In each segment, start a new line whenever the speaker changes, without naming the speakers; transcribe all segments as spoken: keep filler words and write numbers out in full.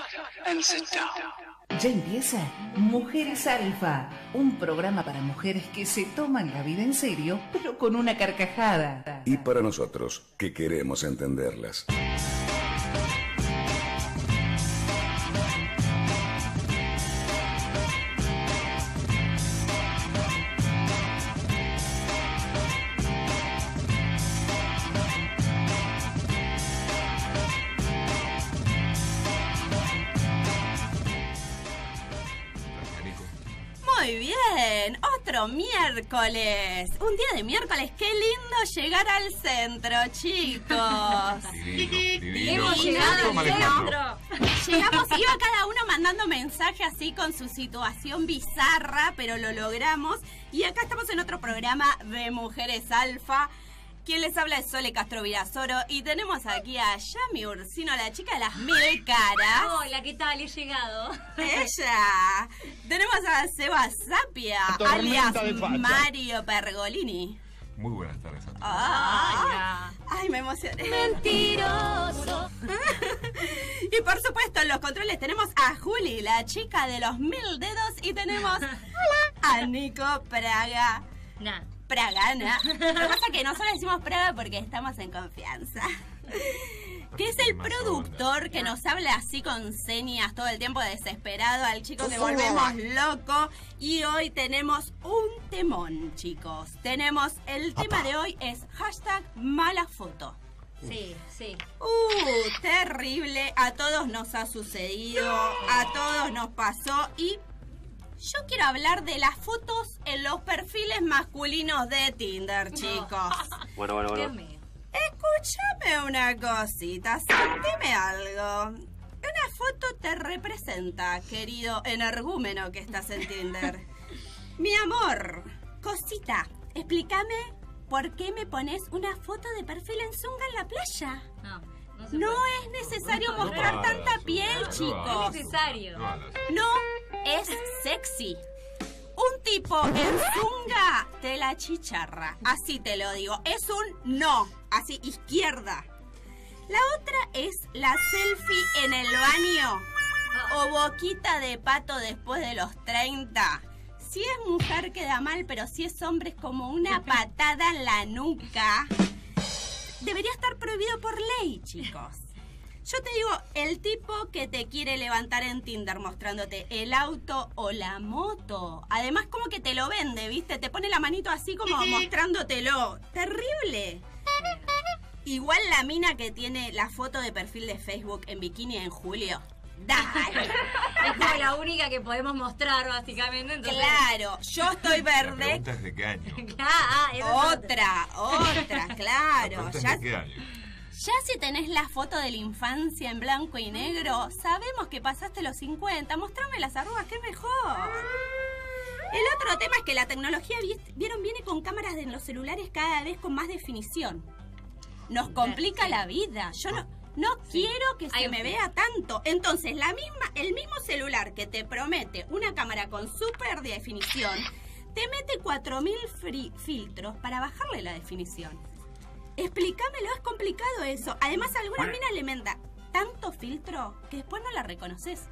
and sit down.
Ya empieza Mujeres Alfa, un programa para mujeres que se toman la vida en serio, pero con una carcajada.
Y para nosotros, que queremos entenderlas.
Muy bien, otro miércoles. Un día de miércoles, qué lindo llegar al centro, chicos.
Divino, divino.
Hemos llegado al
centro.
Llegamos, iba cada uno mandando mensaje así con su situación bizarra, pero lo logramos. Y acá estamos en otro programa de Mujeres Alfa. Quien les habla es Sole Castro Virasoro y tenemos aquí a Yami Ursino, la chica de las mil caras.
Hola, ¿qué tal? He llegado.
Ella. Tenemos a Seba Zapia, alias Mario Pergolini.
Muy buenas tardes a todos.
Ah, ay, me emocioné.
Mentiroso.
Y por supuesto en los controles tenemos a Juli, la chica de los mil dedos, y tenemos a Nico Praga.
Nah.
Pragana. Lo que pasa es que nosotros decimos Praga porque estamos en confianza. Que es el productor que nos habla así con señas todo el tiempo, desesperado, al chico que volvemos loco. Y hoy tenemos un temón, chicos. Tenemos, el tema de hoy es hashtag mala foto.
Sí, sí.
Uh, terrible. A todos nos ha sucedido, a todos nos pasó. Y yo quiero hablar de las fotos en los perfiles masculinos de Tinder, chicos.
Bueno, bueno, bueno.
Dios mío.
Escúchame una cosita, sentime algo. Una foto te representa, querido energúmeno que estás en Tinder. Mi amor, cosita, explícame por qué me pones una foto de perfil en zunga en la playa.
No, no se
No
puede.
es necesario
No
mostrar
hagas,
tanta
Susana,
piel,
no
chicos.
hagas.
Es necesario.
No hagas.
No es sexy. Un tipo en zunga te la chicharra. Así te lo digo. Es un no. Así, izquierda. La otra es la selfie en el baño. O boquita de pato después de los treinta. Si es mujer queda mal, pero si es hombre es como una patada en la nuca. Debería estar prohibido por ley, chicos. Yo te digo, el tipo que te quiere levantar en Tinder mostrándote el auto o la moto. Además, como que te lo vende, ¿viste? Te pone la manito así como mostrándotelo. ¡Terrible! Igual la mina que tiene la foto de perfil de Facebook en bikini en julio. ¡Dale!
Es como la única que podemos mostrar, básicamente. Entonces...
Claro, yo estoy
La
verde.
pregunta es de qué año.
Ah, eso es
Otra, otra,
La
claro.
pregunta es
Ya,
de qué año.
ya si tenés la foto de la infancia en blanco y negro, sabemos que pasaste los cincuenta. Mostrame las arrugas, que es mejor. El otro tema es que la tecnología, vieron, viene con cámaras en los celulares cada vez con más definición. Nos complica la vida. Yo no, no quiero que se
Hay-
me vea tanto. Entonces, la misma, el mismo celular que te promete una cámara con súper definición, te mete cuatro mil fri- filtros para bajarle la definición. Explícamelo, es complicado eso. Además, a algunas minas le manda tanto filtro que después no la reconoces.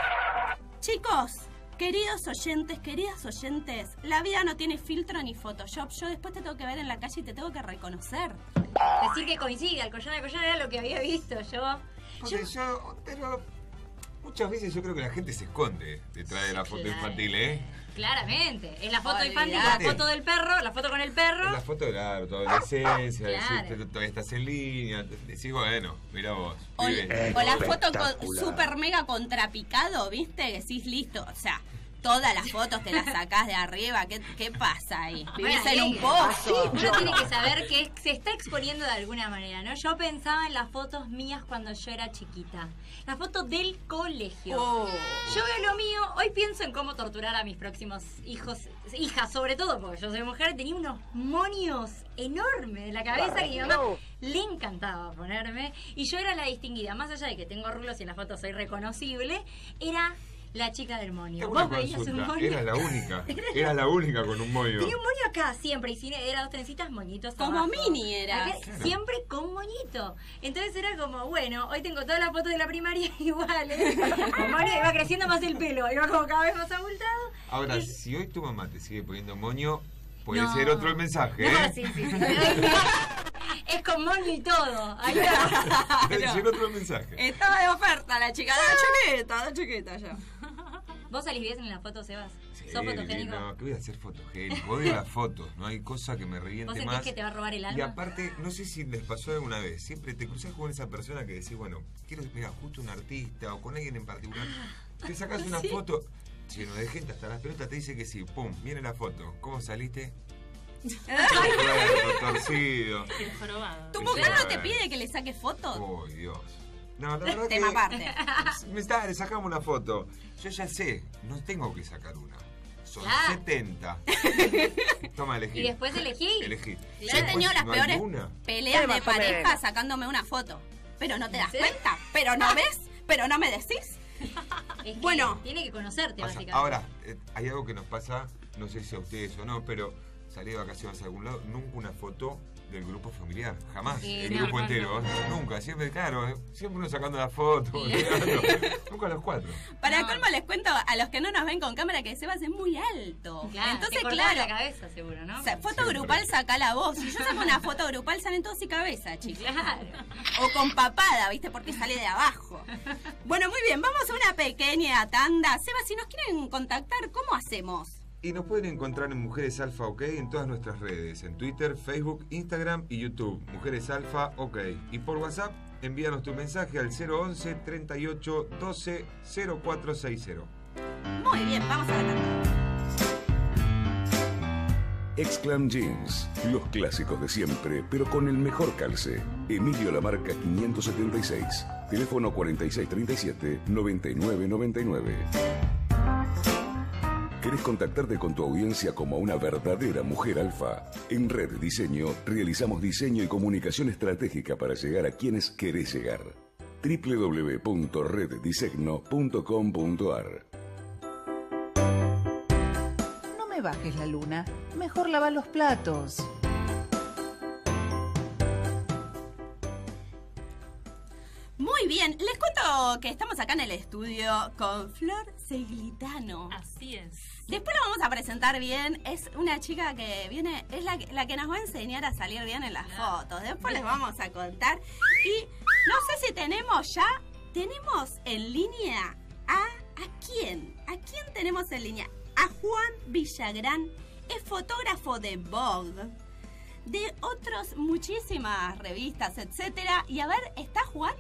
Chicos, queridos oyentes, queridas oyentes, la vida no tiene filtro ni Photoshop. Yo después te tengo que ver en la calle y te tengo que reconocer.
Decir que coincide, al collar, al collar era lo que había visto yo.
Porque yo, pero muchas veces yo creo que la gente se esconde detrás de la foto
Claro.
infantil, ¿eh?
Claramente. Es la foto
Olvidate.
infantil, la foto del perro, la foto con el perro.
Es la foto de la tu adolescencia,
Claro.
decís, pero todavía estás en línea, te- decís, bueno, mira vos.
O,
pibe.
o la foto con
Espectacular.
super mega contrapicado, ¿viste? Que decís listo. O sea, todas las fotos te las sacás de arriba. ¿Qué, qué pasa ahí? Vivís
Bueno,
en un
sí.
pozo.
Uno tiene que saber que se está exponiendo de alguna manera, ¿no? Yo pensaba en las fotos mías cuando yo era chiquita. La foto del colegio.
Oh.
Yo veo lo mío, hoy pienso en cómo torturar a mis próximos hijos, hijas sobre todo, porque yo soy mujer, tenía unos monios enormes de la cabeza que mi mamá le encantaba ponerme. Y yo era la distinguida, más allá de que tengo rulos y en la foto soy reconocible, era la chica del moño.
Tengo una
¿Vos veías un
consulta.
moño?
Era la única. Era la única con un moño.
Tenía un moño acá siempre, y si era dos trencitas, moñitos
Como
abajo.
Mini era.
Acá, siempre con moñito. Entonces era como, bueno, hoy tengo todas las fotos de la primaria iguales. Con moño iba creciendo más el pelo, iba como cada vez más abultado.
Ahora,
Y-
si hoy tu mamá te sigue poniendo moño, puede
No.
ser otro el mensaje,
No,
¿eh?
sí, sí, sí. Es con moño y todo. Ahí va.
Puede ser otro el mensaje.
Estaba de oferta la chica, da chiquita, da chiquita ya.
¿Vos salís bien en las fotos, Sebas?
Sí,
¿Sos fotogénico?
no, que voy a hacer fotogénico. Odio las fotos, no hay cosa que me
¿Vos
reviente
sentís
más.
que te va a robar el alma?
Y aparte, no sé si les pasó alguna vez, siempre te cruzás con esa persona que decís, bueno, quiero, mira, justo un artista o con alguien en particular. Te sacás una
Sí.
foto, lleno de gente, hasta las pelotas te dice que sí, pum, viene la foto. ¿Cómo saliste? Cuerpo torcido.
El jorobado.
¿Tu
Sí,
mujer no
sí.
te pide que le saques fotos?
Oh, Dios. No, la verdad
Tema
que...
aparte.
Me está, le sacamos una foto. Yo ya sé, no tengo que sacar una. Son
Claro.
setenta. Toma, elegí.
Y después elegí.
Elegí.
Yo he tenido las
no hay
peores
una.
peleas de pareja sacándome una foto. Pero no te das
¿Sí?
cuenta, pero no ves, pero no me decís.
Es que
Bueno.
tiene que conocerte,
Pasa-
básicamente.
Ahora, eh, hay algo que nos pasa, no sé si a ustedes o no, pero salí de vacaciones a algún lado, nunca una foto del grupo familiar, jamás,
Sí,
el
no,
grupo
no,
entero, ¿eh? Nunca, siempre, claro, eh, siempre uno sacando la foto, mirando, nunca los cuatro.
Para
No.
colmo les cuento a los que no nos ven con cámara que Sebas es muy alto.
Claro,
Entonces,
te cortaba
claro,
la cabeza, seguro, ¿no?
o sea, foto
Siempre.
grupal saca la voz. Si yo saco una foto grupal salen todos y cabeza, chicos.
Claro.
O con papada, ¿viste? Porque sale de abajo. Bueno, muy bien, vamos a una pequeña tanda. Sebas, si nos quieren contactar, ¿cómo hacemos?
Y nos pueden encontrar en Mujeres Alfa OK en todas nuestras redes, en Twitter, Facebook, Instagram y YouTube. Mujeres Alfa OK. Y por WhatsApp, envíanos tu mensaje al cero once, treinta y ocho, doce, cero cuatro sesenta.
Muy bien, vamos a la tanda.
Exclam Jeans, los clásicos de siempre, pero con el mejor calce. Emilio Lamarca quinientos setenta y seis, teléfono cuarenta y seis treinta y siete, noventa y nueve noventa y nueve. ¿Querés contactarte con tu audiencia como una verdadera mujer alfa? En Red Diseño realizamos diseño y comunicación estratégica para llegar a quienes querés llegar. doble u doble u doble u punto red disegno punto com punto a r.
No me bajes la luna, mejor lava los platos.
Muy bien, les cuento que estamos acá en el estudio con Flor Seglitano.
Así es.
Después lo vamos a presentar bien. Es una chica que viene, es la, que- la que nos va a enseñar a salir bien en las fotos. Después les vamos a contar. Y no sé si tenemos ya, tenemos en línea a, ¿a quién? ¿A quién tenemos en línea? A Juan Villagrán, es fotógrafo de Vogue, de otras muchísimas revistas, etcétera. Y a ver, ¿está Juan?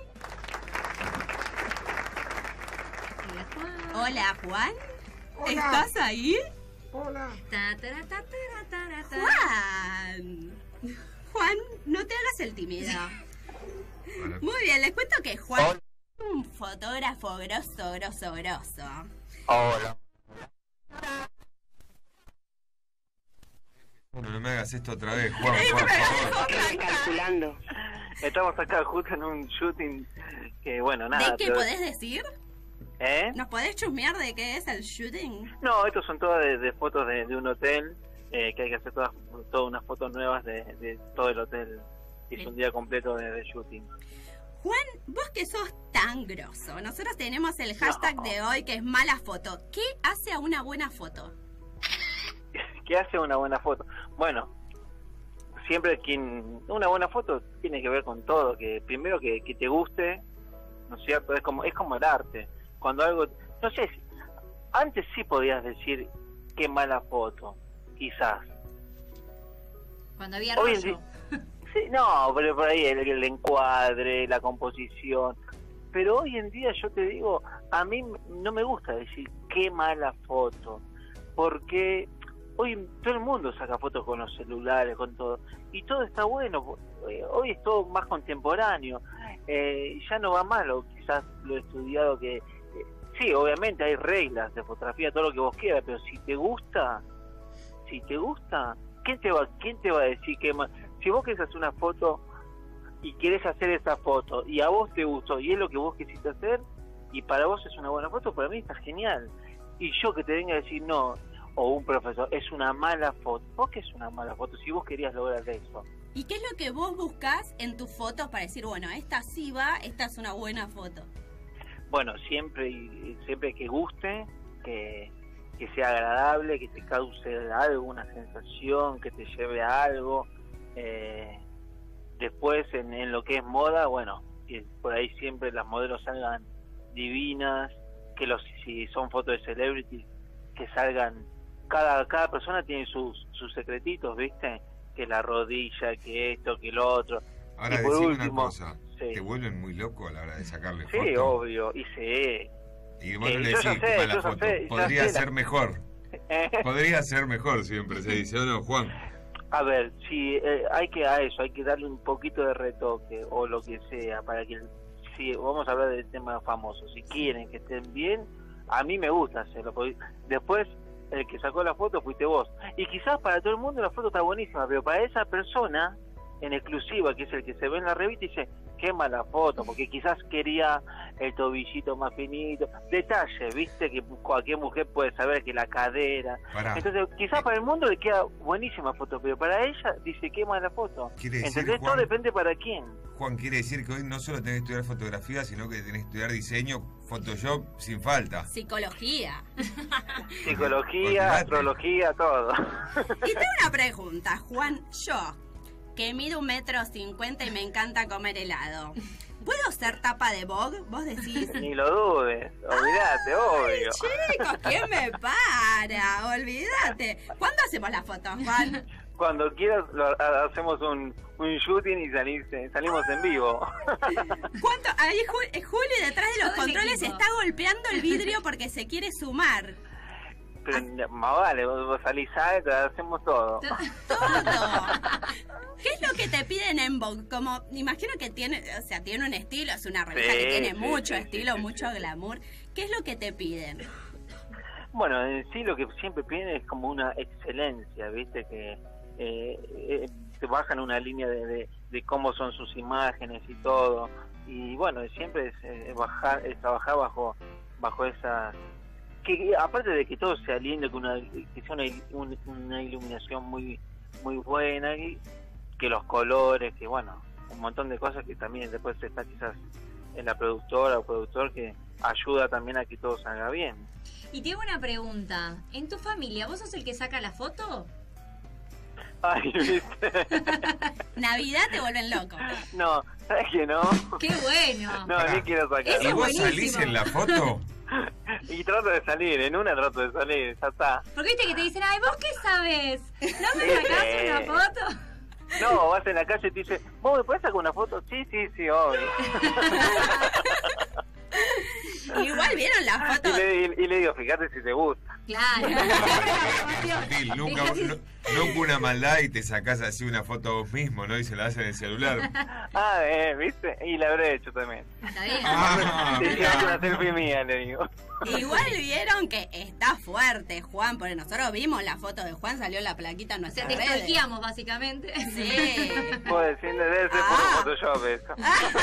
Hola, Juan.
Hola, Juan. ¿Estás ahí?
Ta, ta, ta, ta, ta, ta, ta.
Juan. Juan, no te hagas el tímido. Muy bien, les cuento que Juan es un fotógrafo grosso, grosso, grosso.
Hola.
Bueno, no me hagas esto otra vez, Juan, por favor.
Calculando. Estamos acá justo en un shooting que, bueno, nada.
¿De qué
pero-
podés decir?
¿Eh?
¿Nos podés chusmear de qué es el shooting?
No, estos son todas de, de fotos de, de un hotel, eh, que hay que hacer todas, todas unas fotos nuevas de, de todo el hotel. Es un día completo de, de shooting.
Juan, vos que sos tan grosso, nosotros tenemos el hashtag de hoy que es mala foto. ¿Qué hace a una buena foto?
¿Qué hace una buena foto? Bueno, siempre quien una buena foto tiene que ver con todo, que primero que, que te guste, ¿no es cierto? Es como es como el arte. Cuando algo, no sé, si- antes sí podías decir qué mala foto, quizás.
Cuando había
Hoy en
rollo.
Sí, no, pero por ahí el, el encuadre, la composición. Pero hoy en día yo te digo, a mí no me gusta decir qué mala foto, porque hoy todo el mundo saca fotos con los celulares, con todo, y todo está bueno. eh, Hoy es todo más contemporáneo, eh, ya no va más lo, quizás lo estudiado que... eh, sí, obviamente hay reglas de fotografía, todo lo que vos quieras, pero si te gusta, si te gusta, ¿quién te va, quién te va a decir que ma- si vos querés hacer una foto y querés hacer esa foto y a vos te gustó y es lo que vos quisiste hacer, y para vos es una buena foto, para mí está genial. Y yo que te venga a decir no, o un profesor, es una mala foto. ¿Por qué es una mala foto si vos querías lograr eso?
¿Y qué es lo que vos buscás en tus fotos para decir, bueno, esta sí va, esta es una buena foto?
Bueno, siempre y siempre que guste, que, que sea agradable, que te cause algo, una sensación, que te lleve a algo. Eh, después, en, en lo que es moda, bueno, que por ahí siempre las modelos salgan divinas, que los si son fotos de celebrities, que salgan, cada cada persona tiene sus sus secretitos, ¿viste? Que la rodilla, que esto, que lo otro.
Ahora,
y por
decime
último,
una cosa,
sí.
¿te vuelven muy loco a la hora de sacarle
Sí,
fotos?
obvio, y sí.
Y vos
Eh,
no le
yo
decís
ya sé,
mala
yo ya
foto,
sé, ya
podría
sé
ser
la-
mejor. Podría ser mejor, siempre se dice, ¿o no, Juan?
A ver, si eh, hay que a eso, hay que darle un poquito de retoque o lo que sea para que, si vamos a hablar del tema famoso, si quieren que estén bien, a mí me gusta hacerlo. Porque después el que sacó la foto fuiste vos. Y quizás para todo el mundo la foto está buenísima, pero para esa persona en exclusiva, que es el que se ve en la revista, dice, qué mala foto, porque quizás quería el tobillito más finito, detalles, viste, que cualquier mujer puede saber, que la cadera.
Pará.
Entonces, quizás para el mundo le queda buenísima foto, pero para ella dice, qué mala foto.
Quiere decir,
¿Entendés?
Juan-
Todo depende para quién.
Juan, quiere decir que hoy no solo tenés que estudiar fotografía, sino que tenés que estudiar diseño, Photoshop, sin falta.
Psicología.
Psicología,
Olvidate.
astrología, todo.
Y tengo una pregunta, Juan. Yo, que mido un metro cincuenta y me encanta comer helado, ¿puedo ser tapa de Vogue? Vos decís...
Ni lo dudes, olvidate, obvio.
Chicos, ¿quién me para? Olvídate. ¿Cuándo hacemos la foto, Juan?
Cuando quieras lo, ha- hacemos un, un shooting y salís, eh, salimos en vivo.
¿Cuánto? Ahí Ju- eh, Juli detrás de los
Todo el
controles
equipo.
está golpeando el vidrio porque se quiere sumar.
Pero más vale, vos, vos salís alta, hacemos todo.
Todo. ¿Qué es lo que te piden en Vogue? Como, imagino que tiene, o sea, tiene un estilo, es una revista
Sí,
que tiene
sí,
mucho
sí,
estilo,
sí,
mucho glamour. ¿Qué es lo que te piden?
Bueno, en sí lo que siempre piden es como una excelencia, ¿viste? Que eh, eh, te bajan una línea de, de, de cómo son sus imágenes y todo. Y bueno, siempre es, eh, bajar, es trabajar bajo bajo esa... Que aparte de que todo sea lindo, que, una, que sea una, un- una iluminación muy muy buena, y que los colores, que bueno, un montón de cosas que también después está quizás en la productora o productor que ayuda también a que todo salga bien.
Y te hago una pregunta. ¿En tu familia vos sos el que saca la foto?
Ay, ¿viste?
Navidad te vuelven loco.
No, ¿sabes qué no?
¡Qué bueno!
No, ni quiero sacar.
Eso
¿Y
es
vos
buenísimo.
salís en la foto?
Y trato de salir, en una trato de salir, ya está.
Porque viste que te dicen, ay, ¿vos qué sabes? ¿No me sacás
Eh.
una foto?
No, vas en la calle y te dice, ¿vos me podés sacar una foto? Sí, sí, sí, obvio.
Igual vieron la
Y
foto.
le, y, y le digo, fíjate si te gusta.
Claro.
Sutil, nunca, no, nunca una maldad y te sacás así una foto a vos mismo, ¿no? Y se la das en el celular.
Ah, eh, ¿viste? Y la habré hecho también.
Está bien.
Ah,
Te
mirá.
hiciste una selfie mía, le digo.
Igual vieron que está fuerte Juan, porque nosotros vimos la foto de Juan, salió la plaquita en
O sea,
nuestras
te
redes.
stalkeamos, básicamente.
Sí.
Puedo decir, debe ser
Ah.
por Photoshop eso.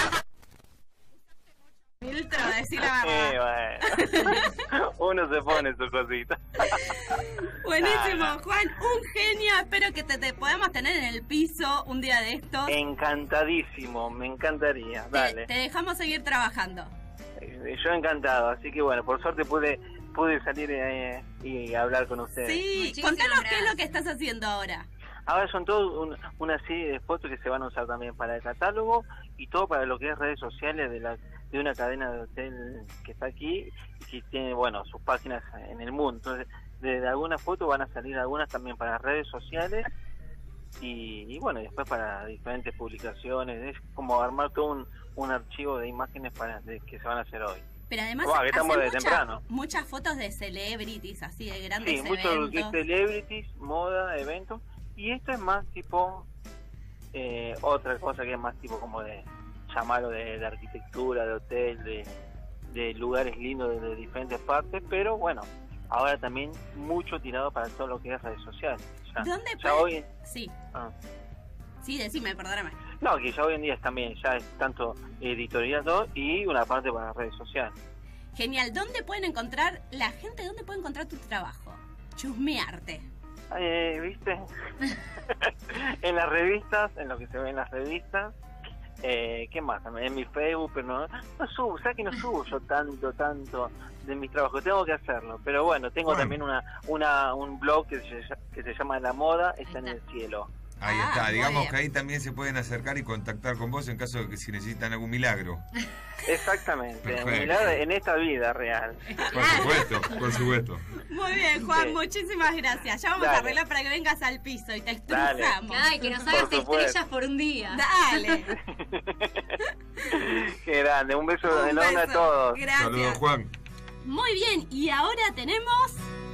Filtro, decir la
Eh,
verdad.
bueno. Uno se pone su cosita.
Buenísimo,
Ah, no.
Juan, un genio. Espero que te, te podamos tener en el piso un día de estos.
Encantadísimo, me encantaría.
Te,
Dale.
te dejamos seguir trabajando.
Eh, Yo encantado, así que bueno, por suerte pude pude salir eh, y hablar con ustedes.
Sí,
Muchísimas
contanos qué es
gracias.
lo que estás haciendo ahora.
Ahora son todo un- una serie de fotos que se van a usar también para el catálogo y todo para lo que es redes sociales de la de una cadena de hotel que está aquí y que tiene, bueno, sus páginas en el mundo. Entonces, de, de algunas fotos van a salir algunas también para redes sociales y, y bueno, y después para diferentes publicaciones. Es como armar todo un, un archivo de imágenes para de, que se van a hacer hoy.
Pero además
Guau, que
hace
estamos de
mucha-
temprano.
muchas fotos de celebrities, así de grandes
Sí, mucho lo que es
eventos.
celebrities, moda, eventos. Y esto es más tipo eh, otra cosa que es más tipo como de llamarlo de, de arquitectura, de hotel, de, de lugares lindos de, de diferentes partes, pero bueno, ahora también mucho tirado para todo lo que es redes sociales. Ya,
¿Dónde
ya
puede-
hoy,
Sí,
ah,
sí, decime, perdóname.
no, que ya hoy en día es también, ya es tanto editorial todo y una parte para redes sociales.
Genial. ¿Dónde pueden encontrar la gente? ¿Dónde puede encontrar tu trabajo? Chusmearte.
Eh, ¿Viste? En las revistas, en lo que se ve en las revistas. Eh, ¿Qué más? En mi Facebook, pero no, no subo, ¿sabes que no subo yo tanto, tanto de mis trabajos? Tengo que hacerlo, pero bueno, tengo
Bueno.
también una, una un blog que se, que se llama La Moda está en el cielo.
Ahí
Ah,
está,
muy
digamos
bien.
que ahí también se pueden acercar y contactar con vos en caso de que si necesitan algún milagro.
Exactamente,
Perfecto.
un milagro en esta vida real.
Por supuesto, por supuesto.
Muy bien, Juan,
Sí.
muchísimas gracias. Ya vamos
Dale.
a arreglar para que vengas al piso y te
Dale.
estrujamos.
Ay, que nos
Por
hagas
supuesto.
estrellas por un día.
Dale.
Qué grande, un beso
Un
enorme a
beso.
todos.
Gracias.
Saludos, Juan.
Muy bien, y ahora tenemos...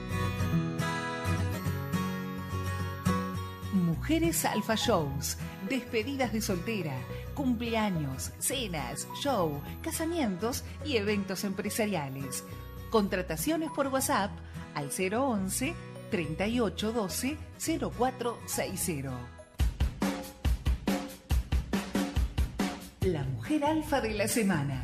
Mujeres Alfa Shows, despedidas de soltera, cumpleaños, cenas, show, casamientos y eventos empresariales. Contrataciones por WhatsApp al cero once, treinta y ocho doce, cero cuatro sesenta. La mujer alfa de la semana.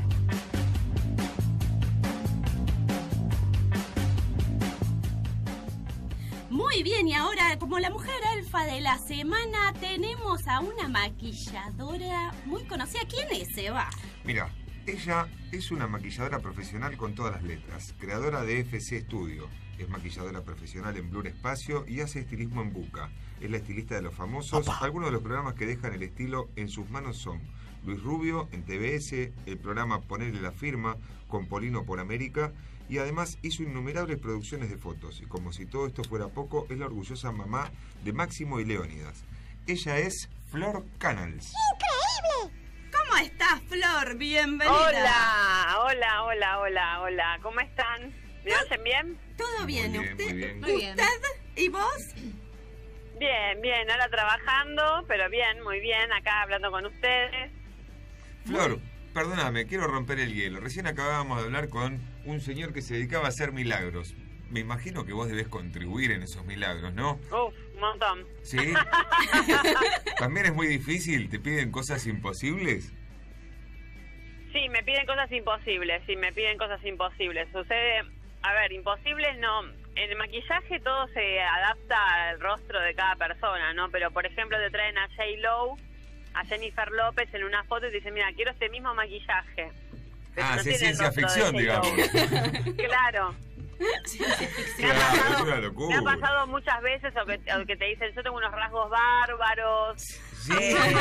Muy bien, y ahora, como la mujer alfa de la semana, tenemos a una maquilladora muy conocida. ¿Quién es, Eva?
Mira, ella es una maquilladora profesional con todas las letras, creadora de F C Studio. Es maquilladora profesional en Blur Espacio y hace estilismo en Buca. Es la estilista de los famosos. Algunos de los programas que dejan el estilo en sus manos son Luis Rubio en T V S, el programa Ponerle la Firma con Polino por América, y además hizo innumerables producciones de fotos. Y como si todo esto fuera poco, es la orgullosa mamá de Máximo y Leónidas. Ella es Flor Canals.
¿Cómo estás, Flor? Bienvenida.
Hola, hola, hola, hola, hola. ¿Cómo están? ¿Me oyen bien?
¿Todo bien?
Muy bien,
¿Usted?
muy bien.
Muy bien.
¿Usted? ¿Y vos?
Bien, bien. Ahora trabajando, pero bien, muy bien. Acá hablando con ustedes.
Flor, perdóname, quiero romper el hielo. Recién acabábamos de hablar con un señor que se dedicaba a hacer milagros. Me imagino que vos debés contribuir en esos milagros, ¿no?
Uf, un montón.
¿Sí? ¿También es muy difícil? ¿Te piden cosas imposibles?
Sí, me piden cosas imposibles, sí, me piden cosas imposibles. Sucede, a ver, imposibles no. En el maquillaje todo se adapta al rostro de cada persona, ¿no? Pero, por ejemplo, te traen a J-Lo, a Jennifer López en una foto y te dicen, mira, quiero este mismo maquillaje. Pero
Ah,
no
sí,
tiene el
ciencia
rostro de
ficción,
J-Lo.
digamos.
Claro. Me ha,
Claro,
pasado,
es una
me
locura.
ha pasado muchas veces o que, o que te dicen, yo tengo unos rasgos bárbaros,
Sí.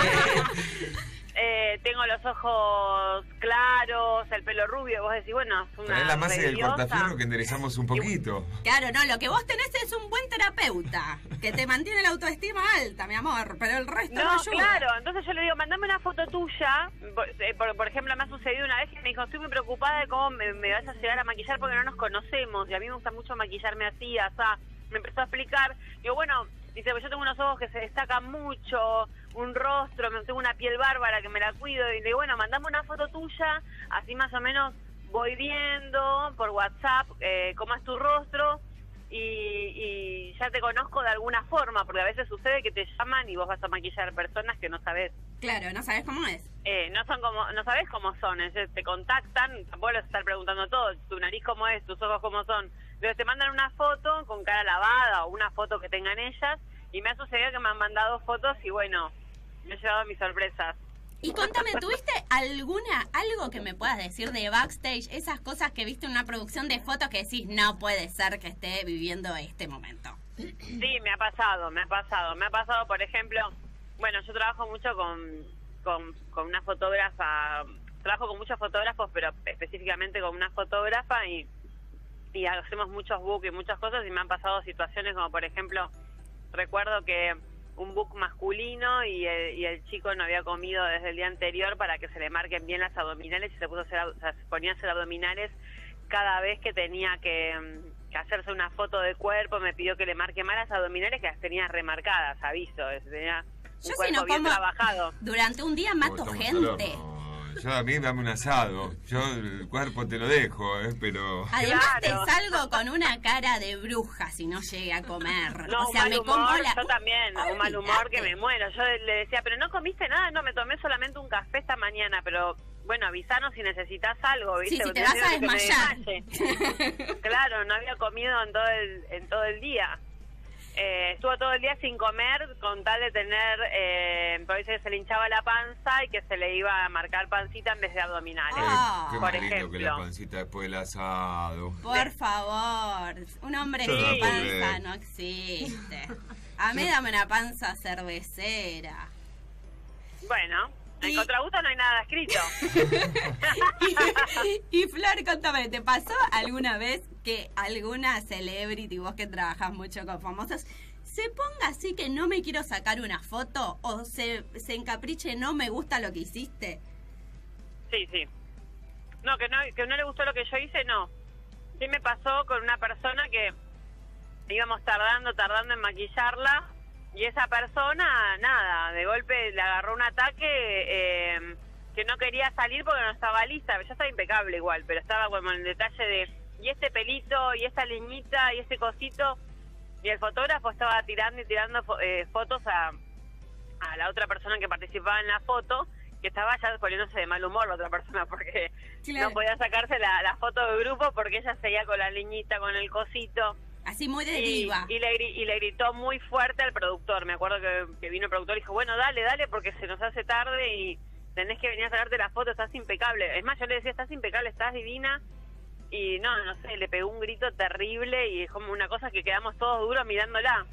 eh, tengo los ojos claros, el pelo rubio, vos decís, bueno, es una
Trae la masa del
rediosa.
cortafierro que enderezamos un poquito.
Claro, no, lo que vos tenés es un buen terapeuta, que te mantiene la autoestima alta, mi amor, pero el resto no,
No,
ayuda.
claro, entonces yo le digo, mandame una foto tuya, por, eh, por, por ejemplo, me ha sucedido una vez que me dijo, estoy muy preocupada de cómo me, me vas a llegar a maquillar porque no nos conocemos, y a mí me gusta mucho maquillarme así, asá, me empezó a explicar, digo, bueno, dice, pues yo tengo unos ojos que se destacan mucho, un rostro, me tengo una piel bárbara que me la cuido, y le digo, bueno, mandame una foto tuya, así más o menos voy viendo por WhatsApp eh, cómo es tu rostro, y, y ya te conozco de alguna forma, porque a veces sucede que te llaman y vos vas a maquillar personas que no sabes,
Claro, no sabés cómo es.
eh, no son como, no sabes cómo son, es, te contactan, tampoco les estar preguntando todo, tu nariz cómo es, tus ojos cómo son, entonces te mandan una foto con cara lavada o una foto que tengan ellas, y me ha sucedido que me han mandado fotos y bueno, me he llevado mis sorpresas.
Y contame, ¿tuviste alguna, algo que me puedas decir de backstage? Esas cosas que viste en una producción de fotos que decís, no puede ser que esté viviendo este momento.
Sí, me ha pasado, me ha pasado. Me ha pasado, por ejemplo, bueno, yo trabajo mucho con, con, con una fotógrafa, trabajo con muchos fotógrafos, pero específicamente con una fotógrafa y, y hacemos muchos books y muchas cosas y me han pasado situaciones como, por ejemplo, recuerdo que un book masculino y el, y el chico no había comido desde el día anterior para que se le marquen bien las abdominales y se puso a hacer, o sea, se ponía a hacer abdominales cada vez que tenía que, que hacerse una foto de cuerpo, me pidió que le marque más las abdominales que las tenía remarcadas, aviso, tenía un
Yo si
cuerpo
no
bien
como
trabajado.
durante un día mato
Oh, estamos
gente.
al horno. Yo a mí dame un asado. Yo el cuerpo te lo dejo, ¿eh? Pero...
Además
Claro.
te salgo con una cara de bruja si no llegué a comer.
No,
o sea,
un mal
me
humor,
como la...
yo también, un mal humor que
Olvídate.
me muero. Yo le decía, pero no comiste nada, no, me tomé solamente un café esta mañana, pero bueno, avisanos si necesitas algo, ¿viste?
Sí, si te
Porque
vas a
tengo que me
desmayar.
desmaye. Claro, no había comido en todo el, en todo el día. Eh, estuvo todo el día sin comer con tal de tener, eh, por eso se le hinchaba la panza y que se le iba a marcar pancita en vez de abdominales.
Ah.
Qué
por
más lindo
ejemplo.
que la pancita después del asado.
Por favor, un hombre
Yo no
sin
la puedo
panza
creer.
no existe. A mí dame una panza cervecera.
Bueno, en
Y-
Contragusto no hay nada escrito.
y, y Flor, contame, ¿te pasó alguna vez que alguna celebrity, vos que trabajás mucho con famosos, se ponga así que no me quiero sacar una foto o se, se encapriche no me gusta lo que hiciste?
Sí, sí. No, que no, que no le gustó lo que yo hice, no. Sí me pasó con una persona que íbamos tardando, tardando en maquillarla y esa persona, nada, de golpe le agarró un ataque eh, que no quería salir porque no estaba lista. Ya estaba impecable igual, pero estaba como en el detalle de y este pelito, y esta liñita, y este cosito. Y el fotógrafo estaba tirando y tirando fo- eh, fotos a, a la otra persona que participaba en la foto, que estaba ya poniéndose de mal humor la otra persona porque
Claro.
no podía sacarse la, la foto de grupo porque ella seguía con la liñita, con el cosito.
Así muy de
Y,
diva.
y, le, gri- y le gritó muy fuerte al productor. Me acuerdo que, que vino el productor y dijo, bueno, dale, dale, porque se nos hace tarde y tenés que venir a sacarte la foto, estás impecable. Es más, yo le decía, estás impecable, estás divina. Y no, no sé, le pegó un grito terrible y es como una cosa que quedamos todos duros mirándola.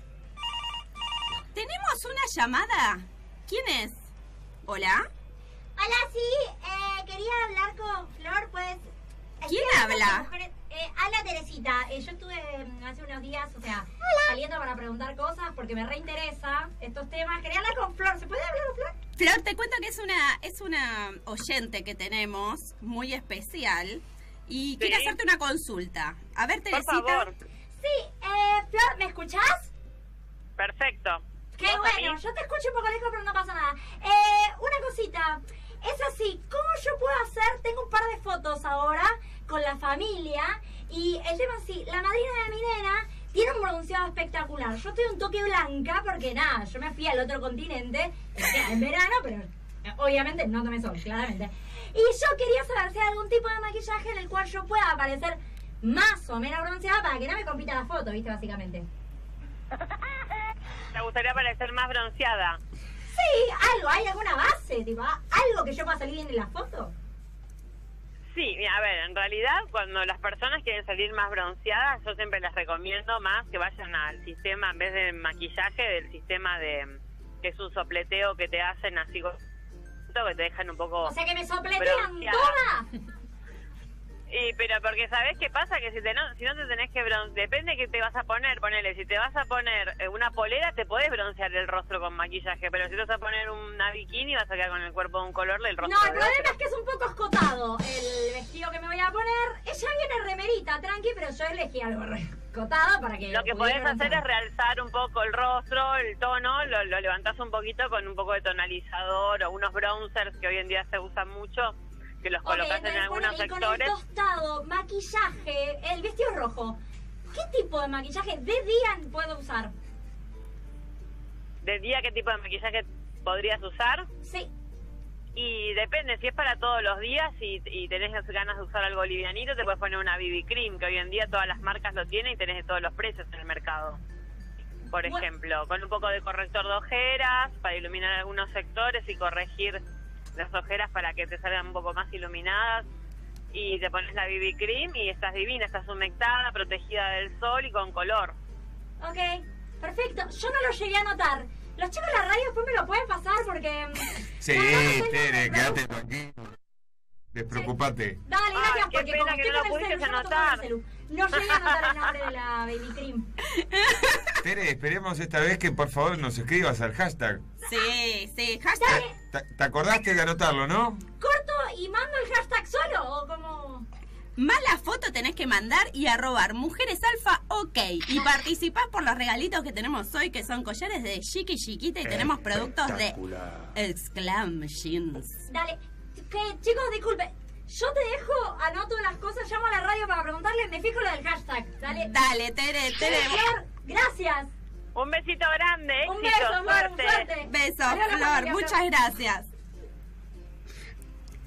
¿Tenemos una llamada? ¿Quién es? ¿Hola?
Hola, sí, eh, quería hablar con Flor, pues...
¿Quién
estoy hablando
habla?
con mujeres- Eh, habla Teresita, eh, yo estuve mm, hace unos días, o sea, saliendo para preguntar cosas porque me reinteresa estos temas. Quería hablar con Flor, ¿se puede hablar con Flor?
Flor, te cuento que es una, es una oyente que tenemos, muy especial, y quiere hacerte una consulta. A ver,
Por
Teresita.
favor.
Sí, eh, Flor, ¿me escuchás?
Perfecto.
Qué
¿Vos a
bueno,
mí?
yo te escucho un poco lejos, pero no pasa nada. Eh, una cosita, es así, ¿cómo yo puedo hacer? Tengo un par de fotos ahora con la familia y el tema es así, la madrina de mi nena tiene un bronceado espectacular. Yo estoy un toque blanca porque nada, yo me fui al otro continente en verano, pero eh, obviamente no tomé sol, claramente. Y yo quería saber si hay algún tipo de maquillaje en el cual yo pueda aparecer más o menos bronceada para que no me compita la foto, ¿viste? Básicamente.
¿Te gustaría parecer más bronceada?
Sí, algo, ¿hay alguna base? Tipo, ¿ah, algo que yo pueda salir bien en la foto?
Sí, mira, a ver, en realidad cuando las personas quieren salir más bronceadas, yo siempre les recomiendo más que vayan al sistema, en vez de maquillaje, del sistema de que es un sopleteo que te hacen así, con- que te dejan un poco
O sea que me sopletean
bronceada.
toda.
Y pero porque sabés qué pasa, que si, te no, si no te tenés que broncear, depende de qué te vas a poner, ponele, si te vas a poner eh, una polera te podés broncear el rostro con maquillaje, pero si te vas a poner una bikini vas a quedar con el cuerpo de un color del rostro
No, el
de
problema
otro.
es que es un poco escotado el vestido que me voy a poner. Ella viene remerita, tranqui, pero yo elegí algo re- escotado para que...
Lo que
pudiera
podés hacer
broncear.
es realzar un poco el rostro, el tono, lo, lo levantás un poquito con un poco de tonalizador o unos bronzers que hoy en día se usan mucho, que los
Ok,
colocás en
entonces,
algunos
bueno, y con
sectores.
el tostado, maquillaje, el vestido rojo. ¿Qué tipo de maquillaje de día puedo usar?
¿De día qué tipo de maquillaje podrías usar?
Sí.
Y depende, si es para todos los días y, y tenés ganas de usar algo livianito, te puedes poner una B B cream, que hoy en día todas las marcas lo tienen y tenés de todos los precios en el mercado. Por
Bueno.
ejemplo, con un poco de corrector de ojeras, para iluminar algunos sectores y corregir las ojeras para que te salgan un poco más iluminadas. Y te pones la B B cream y estás divina, estás humectada, protegida del sol y con color.
Ok, perfecto. Yo no lo llegué a notar. Los chicos de la radio después me lo pueden pasar porque... mm,
Sí,
la verdad no tengo-
Tere, quédate tranquilo. Despreocupate.
Dale, gracias,
Ay, qué
porque
pena
como
que
estoy
no lo
con el
pudiste
celu, yo no toco
anotar.
el celu. No llegué a notar el nombre de la baby cream.
Tere, esperemos esta vez que por favor nos escribas al hashtag.
Sí, sí, hashtag.
¿Te, te acordaste de anotarlo, no?
¿Corto y mando el hashtag solo o como...?
Más la foto tenés que mandar y arrobar Mujeres Alfa OK. Y participás por los regalitos que tenemos hoy, que son collares de Chiqui Chiquita y tenemos productos de Exclam Jeans.
Dale. Que, chicos, disculpe. Yo te dejo, anoto las cosas, llamo a la radio para preguntarle, me fijo lo del hashtag. Dale.
Dale, Tere, Tere.
Flor, gracias.
Un besito grande,
Un
éxito,
beso, Flor, un
suerte.
fuerte.
Besos,
Adiós, la
Flor.
familia,
Muchas gracias.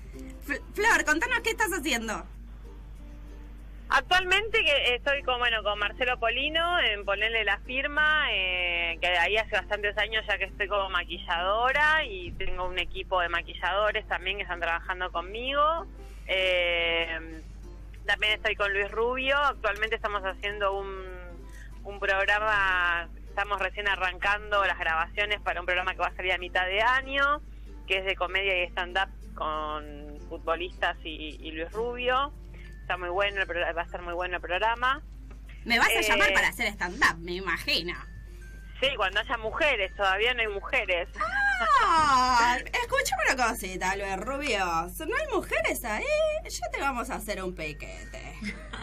Flor, contanos qué estás haciendo.
Actualmente que estoy con bueno con Marcelo Polino en ponerle la firma, eh, que ahí hace bastantes años ya que estoy como maquilladora y tengo un equipo de maquilladores también que están trabajando conmigo. Eh, también estoy con Luis Rubio, actualmente estamos haciendo un, un programa, estamos recién arrancando las grabaciones para un programa que va a salir a mitad de año, que es de comedia y stand-up con futbolistas y, y Luis Rubio. Está muy bueno, el programa, va a estar muy bueno el programa.
Me vas a
Eh,
llamar para hacer stand-up, me imagino.
Sí, cuando haya mujeres, todavía no hay mujeres.
Ah, escúchame una cosita, Luis Rubio. ¿No hay mujeres ahí? Ya te vamos a hacer un piquete.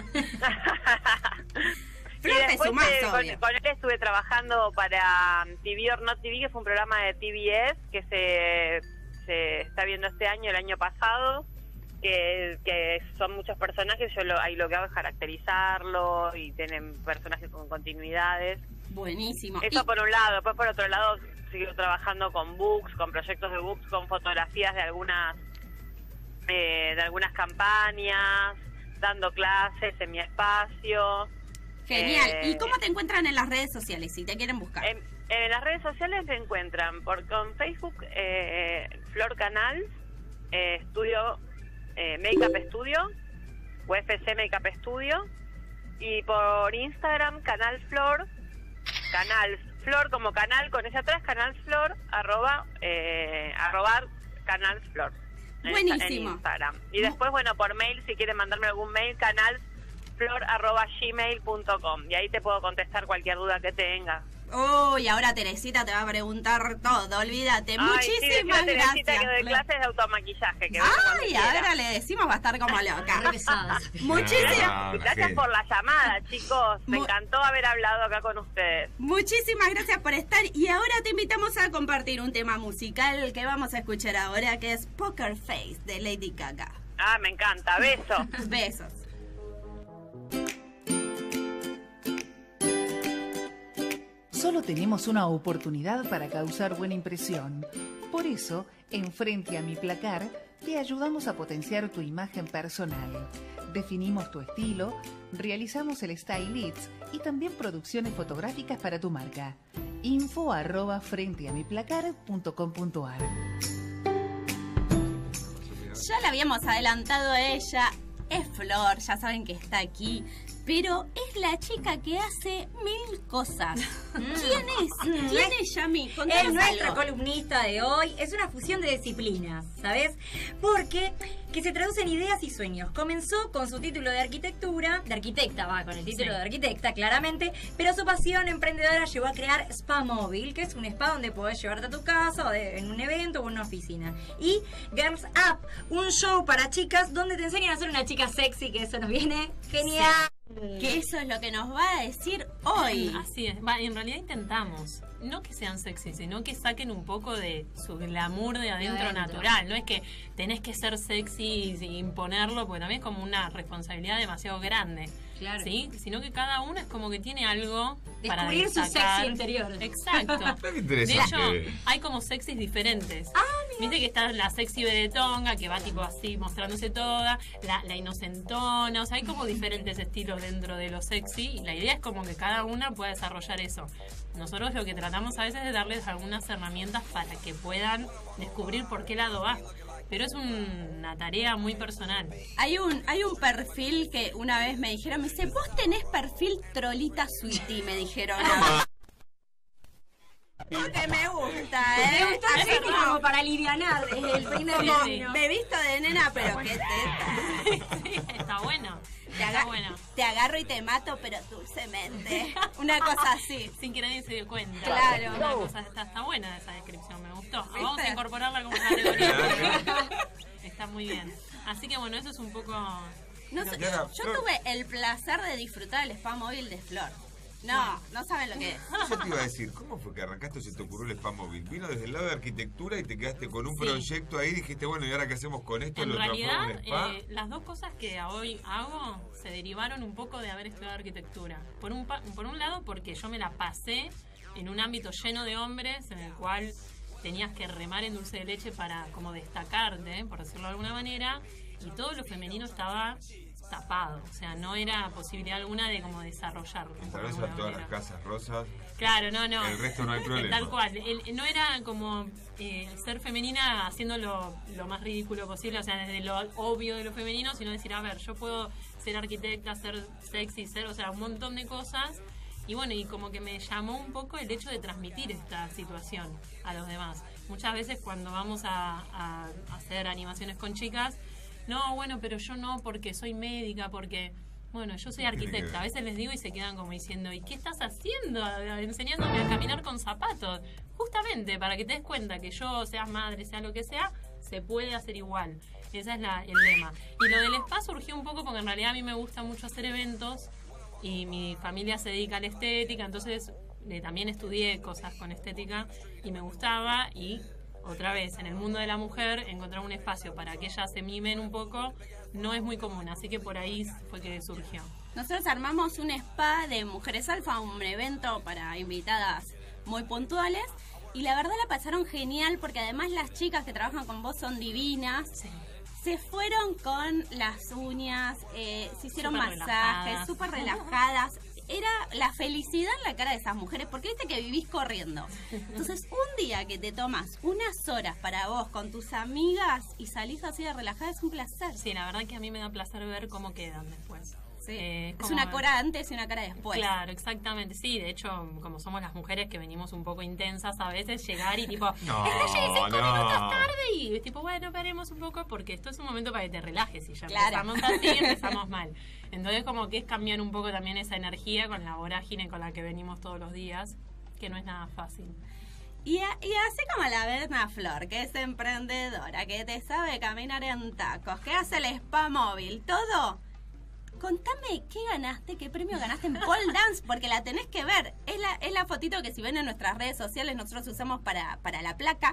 Y
Flor, te
después
sumás,
eh, con,
obvio.
con él estuve trabajando para T V or Not T V, que fue un programa de T V S que se, se está viendo este año, el año pasado. Que, que son muchos personajes, yo lo, ahí lo que hago es caracterizarlo y tienen personajes con continuidades.
Buenísimo.
Eso
Y-
por un lado. Después por otro lado sigo trabajando con books, con proyectos de books, con fotografías de algunas eh, de algunas campañas, dando clases en mi espacio.
Genial.
Eh,
¿Y cómo te encuentran en las redes sociales si te quieren buscar?
En, en las redes sociales me encuentran por con Facebook eh, Flor Canals, eh, Estudio eh, Makeup Studio, U F C Makeup Studio, y por Instagram Canal Flor, Canal Flor como canal con ese atrás, Canal Flor, arroba, eh, arroba Canal Flor. En-
Buenísimo.
En Instagram. Y después, bueno, por mail, si quieren mandarme algún mail, canal flor arroba gmail punto com, y ahí te puedo contestar cualquier duda que tengas.
Uy, ahora Teresita te va a preguntar todo, olvídate.
Ay,
Muchísimas
sí, decile a Teresita
gracias.
que doy
Flor.
clases de automaquillaje. Que venga cuando
Ay,
quiera.
ahora le decimos va a estar como loca.
Re pesada esa
Muchísimas,
Ah,
Gracias
genial.
por la llamada, chicos. Me
Mu-
encantó haber hablado acá con ustedes.
muchísimas gracias por estar y ahora te invitamos a compartir un tema musical que vamos a escuchar ahora que es Poker Face de Lady Gaga.
Ah, me encanta. Besos.
Besos.
Solo tenemos una oportunidad para causar buena impresión. Por eso, en Frente a mi Placar, te ayudamos a potenciar tu imagen personal. Definimos tu estilo, realizamos el Style Leads y también producciones fotográficas para tu marca. Info arroba frente a mi placar punto com punto ar.
Ya la habíamos adelantado a ella. Es Flor, ya saben que está aquí. Pero es la chica que hace mil cosas. ¿Quién es? ¿Quién es, Yami? Contanos
Es nuestra
algo.
columnista de hoy. Es una fusión de disciplinas, ¿sabes? Porque que se traduce en ideas y sueños. Comenzó con su título de arquitectura, de arquitecta, va, con el título
Sí.
de arquitecta, claramente, pero su pasión emprendedora llevó a crear Spa Móvil, que es un spa donde podés llevarte a tu casa, o de- en un evento o en una oficina. Y Girls Up, un show para chicas donde te enseñan a ser una chica sexy, que eso nos viene genial.
Que eso es lo que nos va a decir hoy.
Así es. Va, en realidad intentamos no que sean sexy, sino que saquen un poco de su glamour de adentro,
adentro.
natural. No es que tenés que ser sexy y imponerlo, porque también es como una responsabilidad demasiado grande.
Claro.
¿Sí? Sino que cada uno es como que tiene algo para
Descubrir su
destacar.
sexy interior.
Exacto.
Qué
De
interesante.
hecho, hay como sexys diferentes. Viste que está la sexy vedetonga, que va tipo así, mostrándose toda, la, la inocentona, o sea, hay como diferentes estilos dentro de lo sexy, y la idea es como que cada una pueda desarrollar eso. Nosotros lo que tratamos a veces es darles algunas herramientas para que puedan descubrir por qué lado va. Pero es un- una tarea muy personal.
Hay un, hay un perfil que una vez me dijeron, me dice, vos tenés perfil trolita sweetie, me dijeron. Porque me gusta, ¿eh?
Me gusta así como para alivianar desde el primer
Como,
término.
me he visto de nena, pero qué teta.
Sí, está bueno.
Te,
Está
aga-
bueno.
te agarro y te mato, pero dulcemente. Una cosa así.
Sin que nadie se dé cuenta.
Claro.
Una cosa, está, está buena esa descripción, me gustó.
¿Viste?
Vamos a incorporarla como categoría. Está muy bien. Así que bueno, eso es un poco...
No sé,
Clara,
yo
Flor.
tuve el placer de disfrutar el spa móvil de Flor. No, no saben lo que es.
Yo te iba a decir, ¿cómo fue que arrancaste o se te ocurrió el Spa Móvil? Vino desde el lado de arquitectura y te quedaste con un
Sí.
proyecto ahí y dijiste, bueno, ¿y ahora qué hacemos con esto?
En
¿Lo transformamos
realidad,
en spa?
eh, las dos cosas que hoy hago se derivaron un poco de haber estudiado arquitectura. Por un, pa- por un lado, porque yo me la pasé en un ámbito lleno de hombres, en el cual tenías que remar en dulce de leche para como destacarte, por decirlo de alguna manera, y todo lo femenino estaba tapado, o sea, no era posibilidad alguna de como desarrollarlo.
Desarrolla todas manera. Las casas rosas.
Claro, no, no.
El resto no hay problema.
Tal cual. El, no era como eh, ser femenina haciendo lo, lo más ridículo posible, o sea, desde lo obvio de lo femenino, sino decir, a ver, yo puedo ser arquitecta, ser sexy, ser, o sea, un montón de cosas. Y bueno, y como que me llamó un poco el hecho de transmitir esta situación a los demás. Muchas veces cuando vamos a, a hacer animaciones con chicas, no, bueno, pero yo no porque soy médica, porque, bueno, yo soy arquitecta. A veces les digo y se quedan como diciendo, ¿y qué estás haciendo? Enseñándome a caminar con zapatos. Justamente para que te des cuenta que yo, seas madre, sea lo que sea, se puede hacer igual. Ese es la, el lema. Y lo del spa surgió un poco porque en realidad a mí me gusta mucho hacer eventos y mi familia se dedica a la estética, entonces eh, también estudié cosas con estética y me gustaba, y otra vez, en el mundo de la mujer, encontrar un espacio para que ellas se mimen un poco no es muy común, así que por ahí fue que surgió.
Nosotros armamos un spa de Mujeres Alfa, un evento para invitadas muy puntuales, y la verdad la pasaron genial porque además las chicas que trabajan con vos son divinas. Sí. Se fueron con las uñas, eh, se hicieron super masajes, súper relajadas. Era la felicidad en la cara de esas mujeres, porque viste que vivís corriendo. Entonces, un día que te tomas unas horas para vos con tus amigas y salís así de relajada, es un placer.
Sí, la verdad que a mí me da placer ver cómo quedan después.
Sí. Eh, es una cara antes y una cara después.
Claro, exactamente. Sí, de hecho, como somos las mujeres que venimos un poco intensas, a veces llegar y tipo,
no,
llegué cinco
no.
minutos tarde y tipo, bueno, paremos un poco porque esto es un momento para que te relajes y ya
claro.
empezamos así, empezamos mal. Entonces como que es cambiar un poco también esa energía con la vorágine con la que venimos todos los días, que no es nada fácil.
Y, a, y así como la Berna Flor, que es emprendedora, que te sabe caminar en tacos, que hace el spa móvil, todo. Contame qué ganaste, qué premio ganaste en pole dance, porque la tenés que ver. Es la, es la fotito que si ven en nuestras redes sociales nosotros usamos para, para la placa.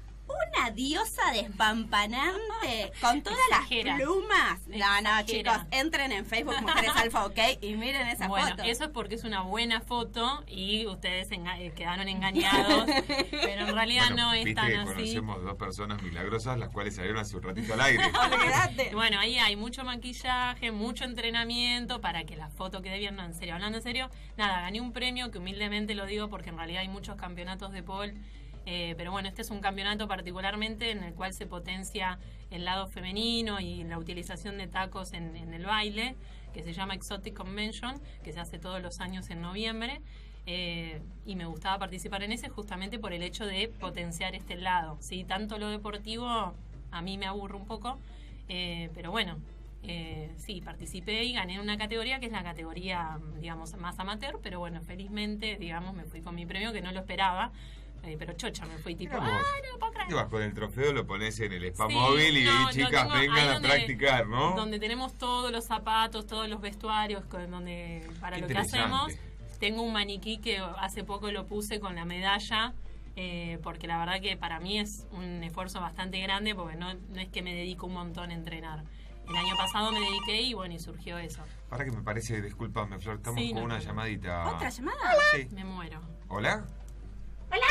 Una diosa despampanante con todas
Exagera.
las plumas. No, no,
Exagera.
chicos, entren en Facebook Mujeres Alfa, ok, y miren esa
bueno,
foto.
eso es porque es una buena foto y ustedes enga quedaron engañados, pero en realidad
bueno,
no es
viste
tan
que
así.
Conocemos dos personas milagrosas, las cuales salieron hace un ratito al aire.
Olvídate.
Bueno, ahí hay mucho maquillaje, mucho entrenamiento para que la foto quede bien. No, en serio, hablando en serio, nada, gané un premio que humildemente lo digo porque en realidad hay muchos campeonatos de pole. Eh, pero bueno, este es un campeonato particularmente en el cual se potencia el lado femenino y la utilización de tacos en, en el baile, que se llama Exotic Convention, que se hace todos los años en noviembre, eh, y me gustaba participar en ese justamente por el hecho de potenciar este lado. ¿Sí? Tanto lo deportivo a mí me aburre un poco, eh, pero bueno, eh, sí, participé y gané en una categoría que es la categoría, digamos, más amateur, pero bueno, felizmente, digamos, me fui con mi premio que no lo esperaba. Eh, pero chocha, me fui tipo, ah, no puedo creer.
Te vas con el trofeo, lo pones en el spa
Sí,
móvil y
no,
chicas,
tengo
vengan
ahí
a
donde-
practicar, ¿no?
Donde tenemos todos los zapatos, todos los vestuarios, con donde para
Qué
lo que
interesante.
hacemos. Tengo un maniquí que hace poco lo puse con la medalla, eh, porque la verdad que para mí es un esfuerzo bastante grande, porque no, no es que me dedico un montón a entrenar. El año pasado me dediqué y bueno, y surgió eso.
Para que me parece, discúlpame, Flor, estamos
Sí,
con
no,
una
no.
llamadita.
¿Otra llamada?
Sí.
Me muero.
¿Hola?
¿Hola?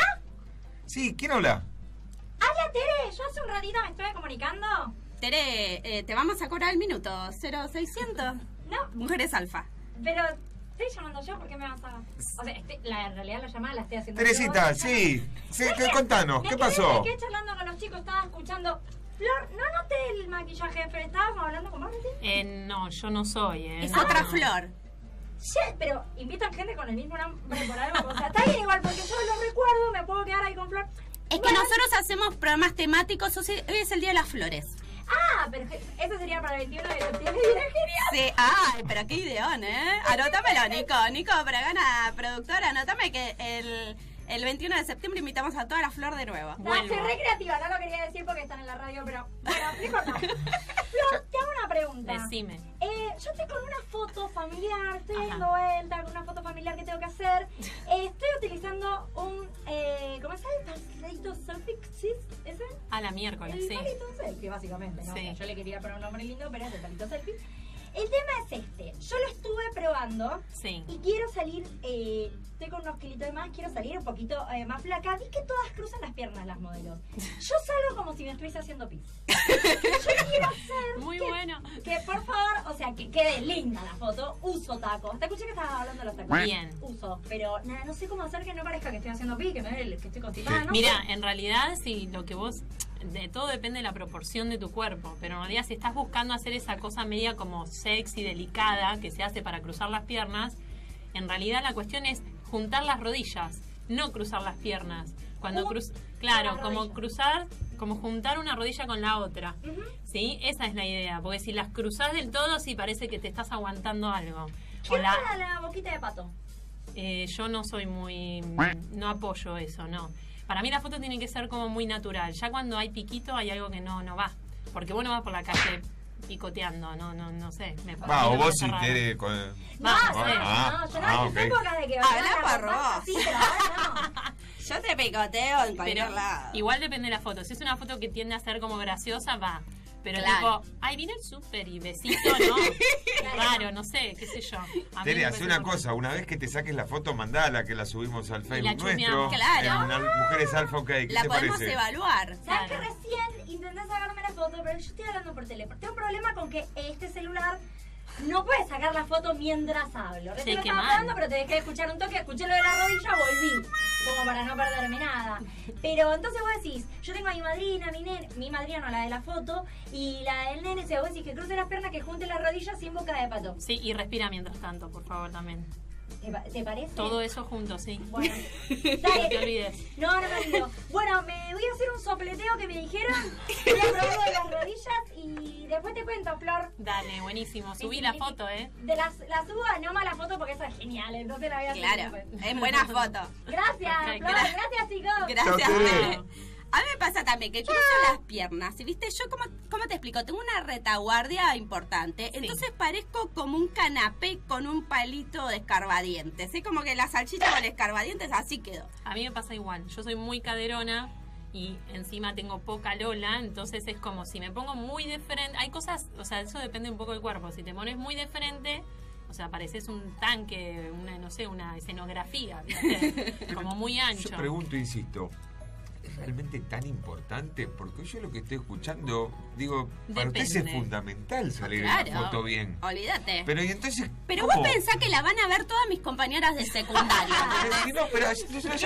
Sí, ¿quién habla?
Hola, Tere. Yo hace un ratito me estuve comunicando.
Tere, eh, te vamos a cobrar el minuto cero seiscientos.
No,
Mujeres Alfa.
pero estoy llamando yo porque me vas a... O sea, estoy- la, en realidad la llamada la estoy haciendo
Teresita,
yo.
sí. sí
Es
¿qué,
que
contanos,
me
¿qué
quedé-
pasó?
Me quedé charlando con los chicos, estaba escuchando... Flor, no noté el maquillaje, pero estábamos hablando con vos, ¿sí?
Eh, no, yo no soy. Eh,
Es
no.
otra Flor.
Sí, pero invitan gente con el mismo nombre por algo. O sea, está bien igual, porque yo lo recuerdo, me puedo quedar ahí con Flor.
Es que
Bueno,
nosotros hacemos programas temáticos, o sea, hoy es el Día de las Flores.
Ah, pero que- eso sería para el veintiuno de septiembre. Mira, genial.
Sí, ay, pero qué ideón, ¿eh? Anótamelo, Nico. Nico Bragana, productora, anótame que el, el veintiuno de septiembre invitamos a toda la Flor de nuevo.
No, soy re creativa, no lo quería decir porque están en la radio, pero bueno, no importa. Flor, te hago una pregunta.
Decime.
Eh, yo estoy con una foto familiar, estoy
Ajá.
dando vuelta con una foto familiar que tengo que hacer. Eh, estoy utilizando un, eh, ¿cómo se llama? ¿Palito selfie? ¿Sí? ¿Ese?
A la miércoles,
El
sí.
palito selfie, básicamente, ¿no?
Sí.
Yo le quería poner un nombre lindo, pero es el palito selfie. El tema es este, yo lo estuve probando. probando.
Sí.
Y quiero salir, eh, estoy con unos kilitos de más, quiero salir un poquito eh, más flaca. Vi que todas cruzan las piernas las modelos. Yo salgo como si me estuviese haciendo pis. Yo quiero hacer
Muy
que,
bueno.
que por favor, o sea, que quede linda la foto. Uso tacos. Te escuché que estabas hablando de los tacos.
Bien.
Uso, pero nada, no sé cómo hacer que no parezca que estoy haciendo pis, que me ve el- que estoy constipada, ¿no?
Mira, en realidad, si lo que vos... De todo depende de la proporción de tu cuerpo, pero en realidad si estás buscando hacer esa cosa media como sexy, delicada, que se hace para cruzar las piernas, en realidad la cuestión es juntar las rodillas, no cruzar las piernas. Cuando cruz, claro,
las
como
rodillas.
cruzar, como juntar una rodilla con la otra. ¿Sí? Esa es la idea, porque si las cruzás del todo, sí parece que te estás aguantando algo.
¿Qué
O la-
onda la boquita de pato?
eh, yo no soy muy... no apoyo eso, no. Para mí la foto tiene que ser como muy natural. Ya cuando hay piquito hay algo que no, no va. Porque vos no vas por la calle picoteando, no, no, no sé. Me
Va,
parece
o vos
parece
si
raro.
querés... Con...
No,
Va,
sí,
ah,
no, yo no
ah,
en
ok.
esa época de que
Habla
bailaba la
por
ropa,
vos.
sí, pero ahora no.
Yo te picoteo en cualquier
Pero
lado.
igual depende de la foto. Si es una foto que tiende a ser como graciosa, va. Pero
Claro.
tipo, ay, vine el súper y besito, ¿no? Raro, no sé, qué sé yo. A mí
Tere,
me
haz
parece
una
como-
cosa, una vez que te saques la foto, mandala, que la subimos al
la
Facebook nuestro.
chusmeamos.
Claro.
En Al- Mujeres Alfa, ok, ¿qué
La
te
podemos
parece?
evaluar.
¿Sabes
Claro.
que recién intenté sacarme la foto, pero yo estoy hablando por teléfono? Tengo un problema con que este celular no puede sacar la foto mientras hablo. Recién
Sí,
lo
qué
estaba
mal.
probando, pero te dejé de escuchar un toque, escuché lo de la rodilla, volví. Como para no perderme nada. Pero entonces vos decís, yo tengo a mi madrina, mi nene, mi madrina no, la de la foto, y la del nene, si vos decís que cruce las piernas, que junte las rodillas sin boca de pato.
Sí, y respira mientras tanto, por favor, también.
¿Te, pa- te parece?
Todo eso junto, sí.
Bueno,
No
dale.
te olvides.
No, no me olvido. Bueno, me voy a hacer un sopleteo que me dijeron. Voy a probar lo de las rodillas y después te cuento, Flor.
Dale, buenísimo. Subí
Sí,
la
sí,
foto, ¿eh?
De las, la subo a no mala foto porque esa es genial, entonces la voy a subir
Claro,
después.
es buena foto.
Gracias,
Ok,
Flor,
gra-
gracias chicos.
Gracias.
Chao, Tere.
Tere. A mí me pasa también que cruzo las piernas. ¿Y viste? Yo, ¿cómo, ¿cómo te explico? Tengo una retaguardia importante. Entonces parezco como un canapé con un palito de escarbadientes. Es como que la salchicha con el escarbadientes, así quedó.
A mí me pasa igual. Yo soy muy caderona y encima tengo poca lola, entonces es como si me pongo muy de frente. Hay cosas, o sea, eso depende un poco del cuerpo. Si te pones muy de frente, o sea, pareces un tanque, una, no sé, una escenografía, ¿viste? Como muy ancho.
Yo pregunto, insisto, ¿es realmente tan importante? Porque yo lo que estoy escuchando, digo, para ustedes es
Depende.
fundamental salir
Claro.
en la foto bien.
Olvídate.
Pero y entonces,
Pero
¿cómo?
vos pensás que la van a ver todas mis compañeras de secundaria.
Pero si no, pero yo- yo- yo-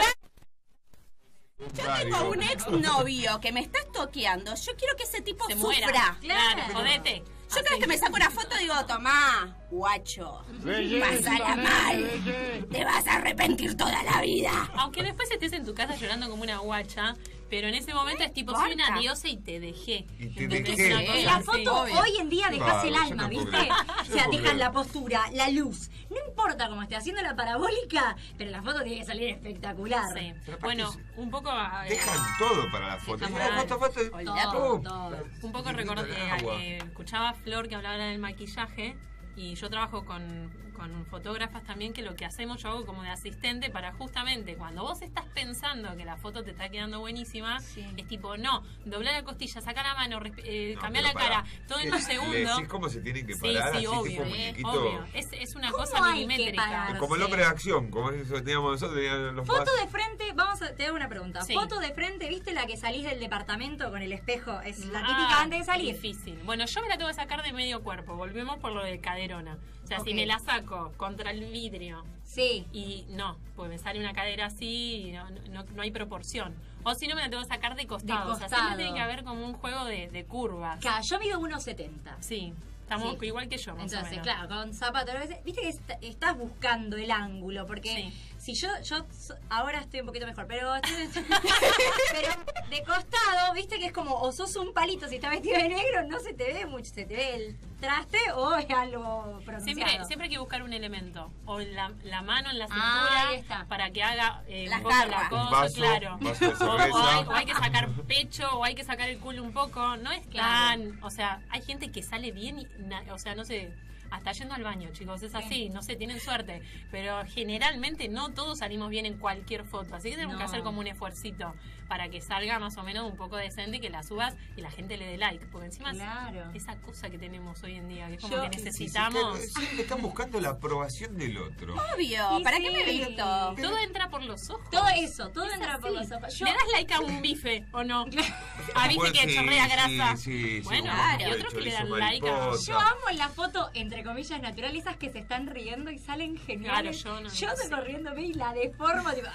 Yo tengo un ex novio que me está estoqueando. Yo quiero que ese tipo
Se
sufra.
muera.
Claro.
Claro, jodete.
Yo cada vez que me saco una foto digo, tomá, guacho, pásala mal, te vas a arrepentir toda la vida.
Aunque después estés en tu casa llorando como una guacha, pero en ese momento es tipo, soy una
importa.
diosa y te dejé.
Y te
¿Entendés?
dejé.
Una
Y
cosa
Y la
así.
foto
obvio.
hoy en día dejas
No,
el
yo
alma,
no puedo
¿viste?
creer. Yo
O
no
sea,
puedo
dejas
creer.
la postura, la luz. No importa cómo esté haciendo la parabólica, pero la foto tiene que salir espectacular.
Sí.
Pero aparte
Bueno,
es-
un poco... eh,
Dejan todo para la foto.
Dejamos
Mira, foto, foto.
Olvidate.
Pum.
Todo.
Un poco
Y
recordé,
brinda el agua.
eh, escuchaba a Flor que hablaba del maquillaje y yo trabajo con, con fotógrafas también que lo que hacemos yo hago como de asistente para justamente cuando vos estás pensando que la foto te está quedando buenísima, es tipo, no, doblar la costilla, saca la mano, resp- eh,
No,
cambia
pero
la
pará.
cara, todo en
¿Le-
un segundo.
¿Le decís cómo se tienen que
Sí,
parar?
sí,
así
obvio,
tipo
eh,
muñequito.
obvio. Es, es una
¿Cómo
cosa
hay que
milimétrica.
parar?
Como el hombre de acción, como eso que teníamos nosotros, tenían los
Foto
pasos.
de frente, vamos a, te hago una pregunta.
Sí.
Foto de frente, ¿viste la que salís del departamento con el espejo? Es la
Ah,
típica antes de salir.
Difícil. Bueno, yo me la tengo que sacar de medio cuerpo. Volvemos por lo de caderona. O sea,
Ok.
si me la saco contra el vidrio
Sí.
y no, pues me sale una cadera así y no, no, no hay proporción. O si no, me la tengo que sacar de costado.
De
O sea,
costado.
siempre tiene que haber como un juego de, de curvas.
Claro, yo mido uno setenta.
Sí, estamos
Sí.
igual que yo, más o
Entonces,
menos.
claro, con zapatos, a veces, viste que est- estás buscando el ángulo, porque
Sí.
si yo, yo so- ahora estoy un poquito mejor, pero estoy- pero de costado, viste que es como, o sos un palito, si estás vestido de negro, no se te ve mucho, se te ve el traste o es algo pronunciado.
Siempre, siempre hay que buscar un elemento. O la, la mano en la
Ah,
cintura
ahí está.
para que haga eh,
Las
un poco la
garras.
cosa,
Un vaso,
claro.
vaso de
O-
cerveza.
o, hay, o hay que sacar pecho, o hay que sacar el culo un poco. No es
Claro.
tan. O sea, hay gente que sale bien y. na- o sea, no sé. hasta yendo al baño, chicos, es así, no sé, tienen suerte, pero generalmente no todos salimos bien en cualquier foto, así que tenemos
No.
que hacer como un esfuercito para que salga más o menos un poco decente y que la subas y la gente le dé like, porque encima
Claro.
es esa cosa que tenemos hoy en día, que es como
Yo-
que
Sí, sí,
necesitamos...
que- sí, que están buscando la aprobación del otro.
Obvio,
Y
¿para
sí.
qué me he visto?
Todo entra por los ojos.
Todo eso, todo
Es
entra por
así.
los ojos. Yo,
¿Le das like a un bife o no? ¿A viste
Bueno,
que
sí,
chorrea
sí,
grasa?
sí, sí,
bueno,
como
hay
el
otros que le dan
chorizo
like a...
mariposa.
yo amo la foto, entre comillas, natural, esas que se están riendo y salen geniales.
Claro, yo no-
Yo
no
estoy
sé.
riéndome y la deformo, tipo...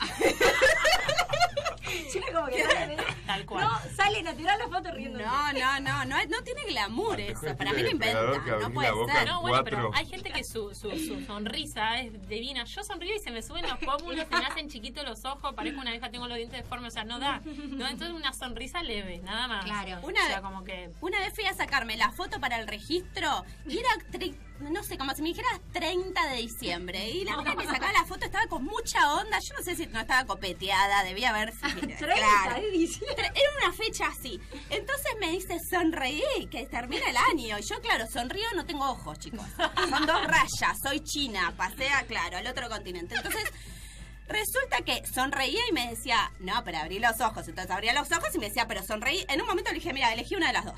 Yo como que sale,
Tal cual.
no, sale natural la foto riendo.
No, no, no, no, no tiene glamour
Mejor
eso. Para mí
estilo
lo
de depredador
inventan,
que
no
abrir
puede
la boca.
ser.
No, bueno, pero
Cuatro.
hay gente que su, su, su sonrisa es divina. Yo sonrío y se me suben los pómulos, se me hacen chiquitos los ojos, parezco una vieja, tengo los dientes deformes, o sea, no da. No, entonces una sonrisa leve, nada más.
Claro.
Una
o sea,
vez-
como que...
Una vez fui a sacarme la foto para el registro y era, tre- no sé, como si me dijeras treinta de diciembre. Y la mujer que sacaba la foto estaba con mucha onda. Yo no sé si no estaba copeteada, debía haber...
treinta de diciembre.
Era una fecha así. Entonces me dice, sonreí, que termina el año. Y yo, claro, sonrío, no tengo ojos, chicos. Son dos rayas, soy china, pasé a, claro, al otro continente. Entonces... Resulta que sonreía y me decía, no, pero abrí los ojos. Entonces abría los ojos y me decía, pero sonreí. En un momento le dije, mira, elegí una de las dos.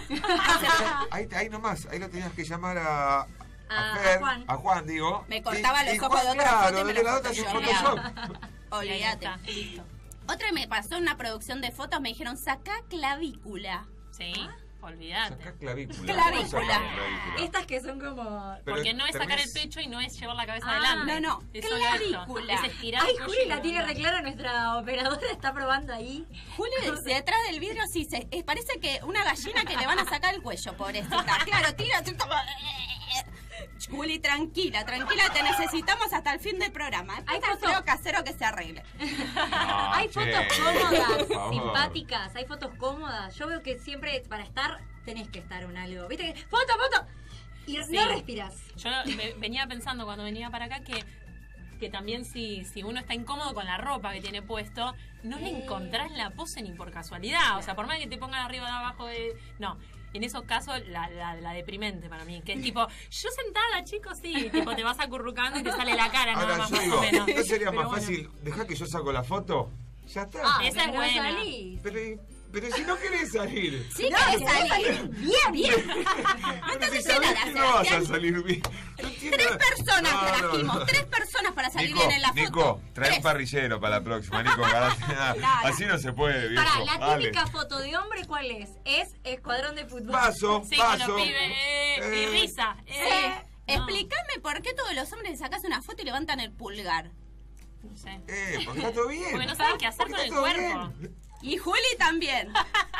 Ahí, ahí nomás, ahí lo tenías que llamar a, a,
A- a
Fer,
Juan.
a Juan, digo.
Me cortaba
Y-
los
y
ojos
Juan,
de otra
claro,
foto y me
de
los
la otra es un
photoshopeaba.
Photoshop.
Y ahí
Olvídate.
está, listo.
Otra me pasó en una producción de fotos, me dijeron, saca clavícula.
Sí, olvídate.
Sacá clavícula.
Clavícula.
¿Cómo sacamos clavícula?
Estas que son como...
Pero
Porque no es sacar el
tenés-
pecho y no es llevar la cabeza
Ah,
adelante.
no, no,
Es solo esto.
clavícula.
Es estirar
Ay,
el cuello
Juli
y
la tiene
levantar.
reclara, nuestra operadora está probando ahí.
Juli, de detrás del vidrio, sí, se, eh, parece que una gallina que le van a sacar el cuello, pobrecita. Claro, tira, tira, como... Juli, tranquila, tranquila, te necesitamos hasta el fin del programa.
Hay
Después
foto-
creo casero que se arregle.
No,
Hay
che,
fotos
por
cómodas,
favor.
simpáticas, hay fotos cómodas. Yo veo que siempre para estar tenés que estar en algo. ¿Viste que foto, foto? Y
Sí.
no respiras.
Yo ve- venía pensando cuando venía para acá que que también si, si uno está incómodo con la ropa que tiene puesto, no le encontrás la pose ni por casualidad. O sea, por más que te pongan arriba de abajo de... No, en esos casos la, la, la deprimente para mí, que es tipo, yo sentada, chicos, sí, tipo te vas acurrucando y te sale la cara, nada
Ahora
más,
yo
más
digo,
o menos.
¿no sería
Pero
más
bueno.
fácil dejar que yo saco la foto? Ya está.
Ah,
Esa es
pero
buena.
salís.
Pero, pero si no querés salir.
Sí,
No,
querés
que querés
salir.
salir bien, bien.
Pero si
te
sabés
nada,
que no vas a
Sebastián.
salir bien. No entiendo.
Tres personas
No, no,
trajimos,
no.
tres personas para salir
Nico,
bien en la foto.
Nico, trae
Tres.
un parrillero para la próxima, Nico. para- Así no se puede, viejo.
Para, la
Dale.
típica foto de hombre, ¿cuál es? Es escuadrón de fútbol.
Paso,
Sí, con
paso.
los pibes, eh, y
Eh,
risa.
Sí.
Eh, no,
Explícame por qué todos los hombres le sacas una foto y levantan el pulgar.
no sé.
Eh, porque está todo bien.
Porque no saben qué hacer
Porque
con el
está todo
cuerpo.
bien.
Y Juli también.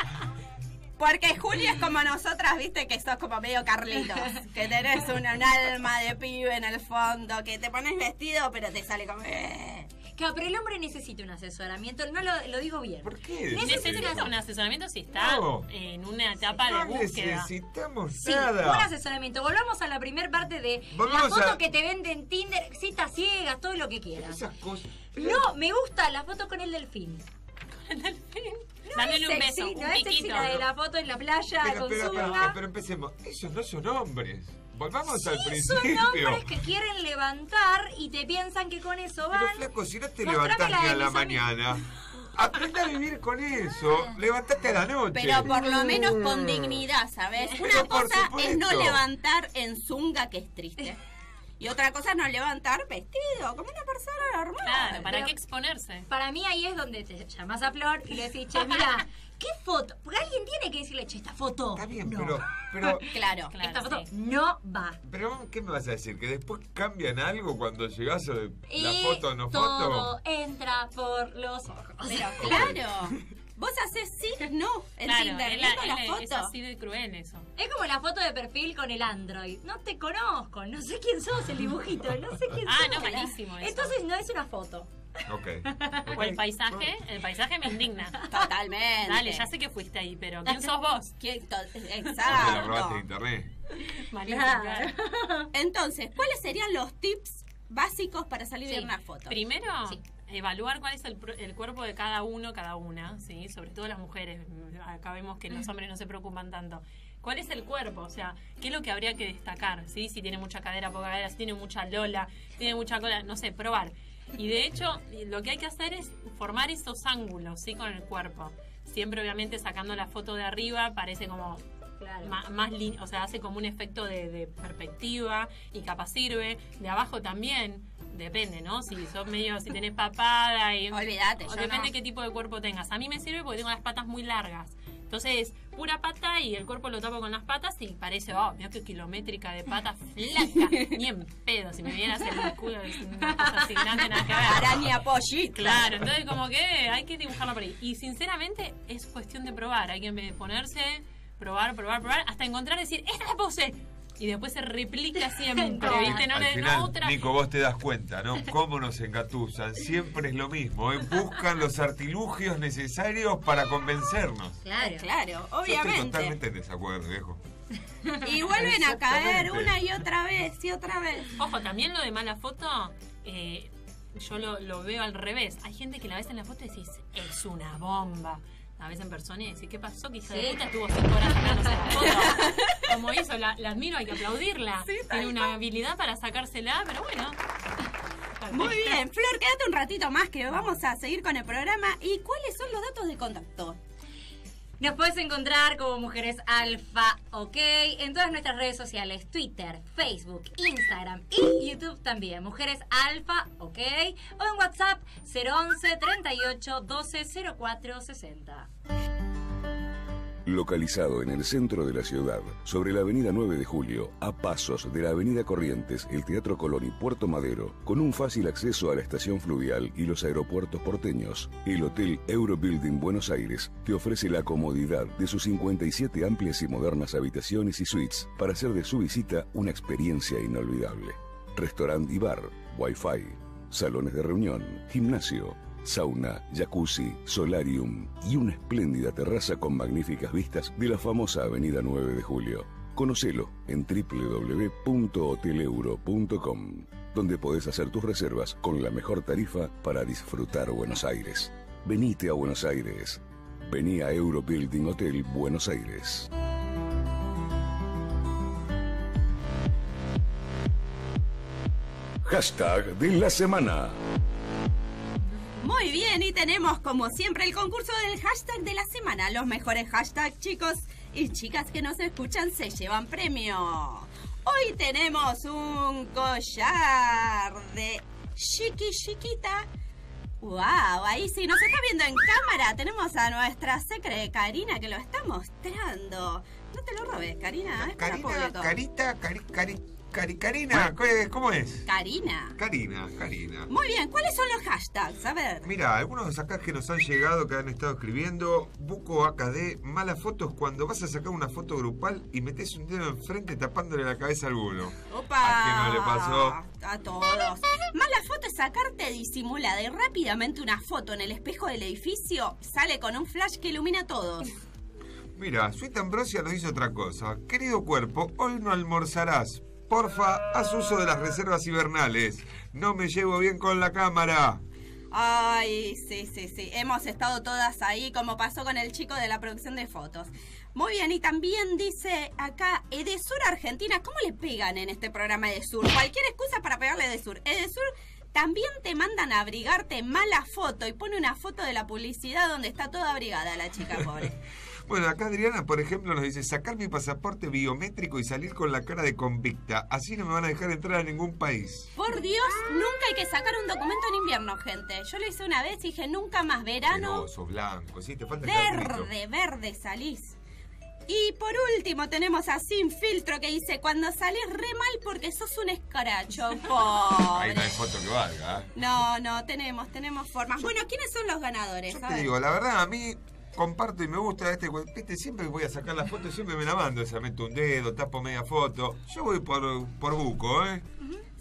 Porque Juli es como nosotras, viste, que sos como medio Carlitos. Que tenés un, un alma de pibe en el fondo, que te pones vestido, pero te sale como... eh.
Claro, pero el hombre necesita un asesoramiento, no lo, lo digo bien.
¿Por qué?
Necesita un asesoramiento si está
No.
en una etapa
No
de búsqueda.
necesitamos
Sí,
nada.
un asesoramiento. Volvamos a la primera parte de
Volvamos
la foto
a-
que te venden en Tinder, citas ciegas, todo lo que quieras.
Esas cosas.
No, me gusta la foto con el delfín.
El delfín.
No
Dándole
es
un
sexy,
beso,
no
un
es sexy
piquito.
la de la foto en la playa
Pero,
con
pero, pero,
zunga.
pero empecemos. Ellos no son hombres. Volvamos al
Sí,
principio.
son hombres que quieren levantar y te piensan que con eso van.
Pero flaco, si no te
Mostrame
levantás
la
ni
de
a la
mis
mañana, aprende a vivir con eso. Levantate a la noche.
Pero por lo menos con dignidad, ¿sabes? Una
Pero por
cosa es no
supuesto.
levantar en zunga, que es triste. Y otra cosa es no levantar vestido, como una persona normal.
Claro, ¿para
Pero-
qué exponerse?
Para mí ahí es donde te llamas a Flor y le decís, che, mira, ¿qué foto? Porque alguien tiene que decirle, che, esta foto.
Está bien,
no.
pero, pero,
Claro.
Claro,
Esta foto
sí.
no va.
pero, ¿qué me vas a decir? ¿Que después cambian algo cuando llegás a la
Y
foto no
todo
foto?
entra por los ojos.
Pero claro. Vos haces sí, no, en
Claro,
Tinder,
es, la-
viendo
es
la
la- es
foto.
así de cruel eso.
Es como la foto de perfil con el Android. No te conozco, no sé quién sos, el dibujito, no sé quién
Ah,
sos.
no, malísimo eso.
Entonces no es una foto.
Ok.
O el paisaje, el paisaje me indigna.
Totalmente.
Dale, ya sé que fuiste ahí, pero ¿quién sos vos?
¿Quién to-
Te lo robaste de
Exacto.
internet.
Malísimo,
Claro.
claro.
Entonces, ¿cuáles serían los tips básicos para salir
Sí.
de una foto?
Primero,
Sí.
evaluar cuál es el, pro- el cuerpo de cada uno, cada una, ¿sí? Sobre todo las mujeres. Acá vemos que los hombres no se preocupan tanto. ¿Cuál es el cuerpo? O sea, ¿qué es lo que habría que destacar? ¿Sí? Si tiene mucha cadera, poca cadera, si tiene mucha lola, si tiene mucha cola, no sé, probar. Y de hecho, lo que hay que hacer es formar esos ángulos, ¿sí? Con el cuerpo. Siempre, obviamente, sacando la foto de arriba, parece como... Claro. Más, más lin- o sea, hace como un efecto de, de perspectiva y capaz sirve. De abajo también, depende, ¿no? Si sos medio, si tenés papada y...
Olvídate,
o
yo
depende
no.
qué tipo de cuerpo tengas. A mí me sirve porque tengo las patas muy largas. Entonces, pura pata y el cuerpo lo tapo con las patas y parece, oh, mira qué kilométrica de pata flaca. Ni en pedo, si me vieras el culo es una cosa así grande, nada que ver.
Araña pollita.
Claro, entonces como que hay que dibujarlo por ahí. Y sinceramente es cuestión de probar. Hay que ponerse, probar, probar, probar, hasta encontrar, decir, ¡esta es la pose! Y después se replica siempre, ¿viste? No
Al
le
final,
no, otra.
Nico, vos te das cuenta, ¿no? Cómo nos engatusan. Siempre es lo mismo, ¿eh? Buscan los artilugios necesarios para convencernos.
Claro, claro,
Yo estoy
obviamente.
totalmente en desacuerdo, viejo.
Y vuelven a caer
Exactamente.
una y otra vez y otra vez.
Ojo, también lo de mala foto, eh, yo lo, lo veo al revés. Hay gente que la ves en la foto y decís, es una bomba. La ves en persona y decís, ¿qué pasó? Que hija de
Sí.
puta estuvo cinco horas sacándose la foto. Como hizo, la, la admiro, hay que aplaudirla. Tiene una habilidad para sacársela, pero bueno.
Muy bien, Flor, quédate un ratito más que vamos a seguir con el programa. ¿Y cuáles son los datos de contacto?
Nos puedes encontrar como Mujeres Alfa, ok, en todas nuestras redes sociales, Twitter, Facebook, Instagram y YouTube también, Mujeres Alfa, ok, o en WhatsApp cero once, treinta y ocho, doce, cero cuatro, sesenta.
Localizado en el centro de la ciudad, sobre la avenida nueve de julio, a pasos de la avenida Corrientes, el Teatro Colón y Puerto Madero, con un fácil acceso a la estación fluvial y los aeropuertos porteños, el Hotel Eurobuilding Buenos Aires te ofrece la comodidad de sus cincuenta y siete amplias y modernas habitaciones y suites para hacer de su visita una experiencia inolvidable. Restaurant y bar, wifi, salones de reunión, gimnasio, sauna, jacuzzi, solarium y una espléndida terraza con magníficas vistas de la famosa avenida nueve de julio. Conocelo en doble u doble u doble u punto hotel euro punto com, donde podés hacer tus reservas con la mejor tarifa para disfrutar Buenos Aires. Venite a Buenos Aires. Vení a Eurobuilding Hotel Buenos Aires. Hashtag de la semana.
Muy bien, y tenemos como siempre el concurso del hashtag de la semana. Los mejores hashtags, chicos y chicas que nos escuchan, se llevan premio. Hoy tenemos un collar de chiqui chiquita. ¡Wow! Ahí sí, nos está viendo en cámara. Tenemos a nuestra secre Karina que lo está mostrando. No te lo robes, Karina. Es para
Karina,
público.
Carita, cari, cari, cari, Karina, ¿cómo es?
Karina.
Karina, Karina.
Muy bien, ¿cuáles son los hashtags? A ver.
Mira, algunos acá que nos han llegado, que han estado escribiendo, Buco A K D, malas fotos cuando vas a sacar una foto grupal y metes un dedo enfrente tapándole la cabeza a alguno.
¡Opa!
¿A quién no le pasó?
A todos. Mala foto es sacarte disimulada y rápidamente una foto en el espejo del edificio. Sale con un flash que ilumina a todos.
Mira, Sweet Ambrosia nos dice otra cosa. Querido cuerpo, hoy no almorzarás. Porfa, haz uso de las reservas hibernales. No me llevo bien con la cámara.
Ay, sí, sí, sí. Hemos estado todas ahí, como pasó con el chico de la producción de fotos. Muy bien, y también dice acá, Edesur Argentina, ¿cómo le pegan en este programa Edesur? Cualquier excusa para pegarle a Edesur. Edesur también te mandan a abrigarte mala foto y pone una foto de la publicidad donde está toda abrigada la chica pobre.
Bueno, acá Adriana, por ejemplo, nos dice sacar mi pasaporte biométrico y salir con la cara de convicta. Así no me van a dejar entrar a ningún país.
Por Dios, nunca hay que sacar un documento en invierno, gente. Yo lo hice una vez y dije, nunca más verano.
Pero sos blanco, sí, te falta el carrito.
Verde, verde salís. Y por último tenemos a Sin Filtro que dice, cuando salís re mal porque sos un escaracho,
Ahí
pobre.
no hay foto que valga. ¿eh?
No, no, tenemos, tenemos formas. Bueno, ¿quiénes son los ganadores?
Yo
A
te
ver.
digo, la verdad, a mí comparto y me gusta este, viste, siempre que voy a sacar la foto, siempre me la mando, esa meto un dedo, tapo media foto. Yo voy por, por Buco, ¿eh?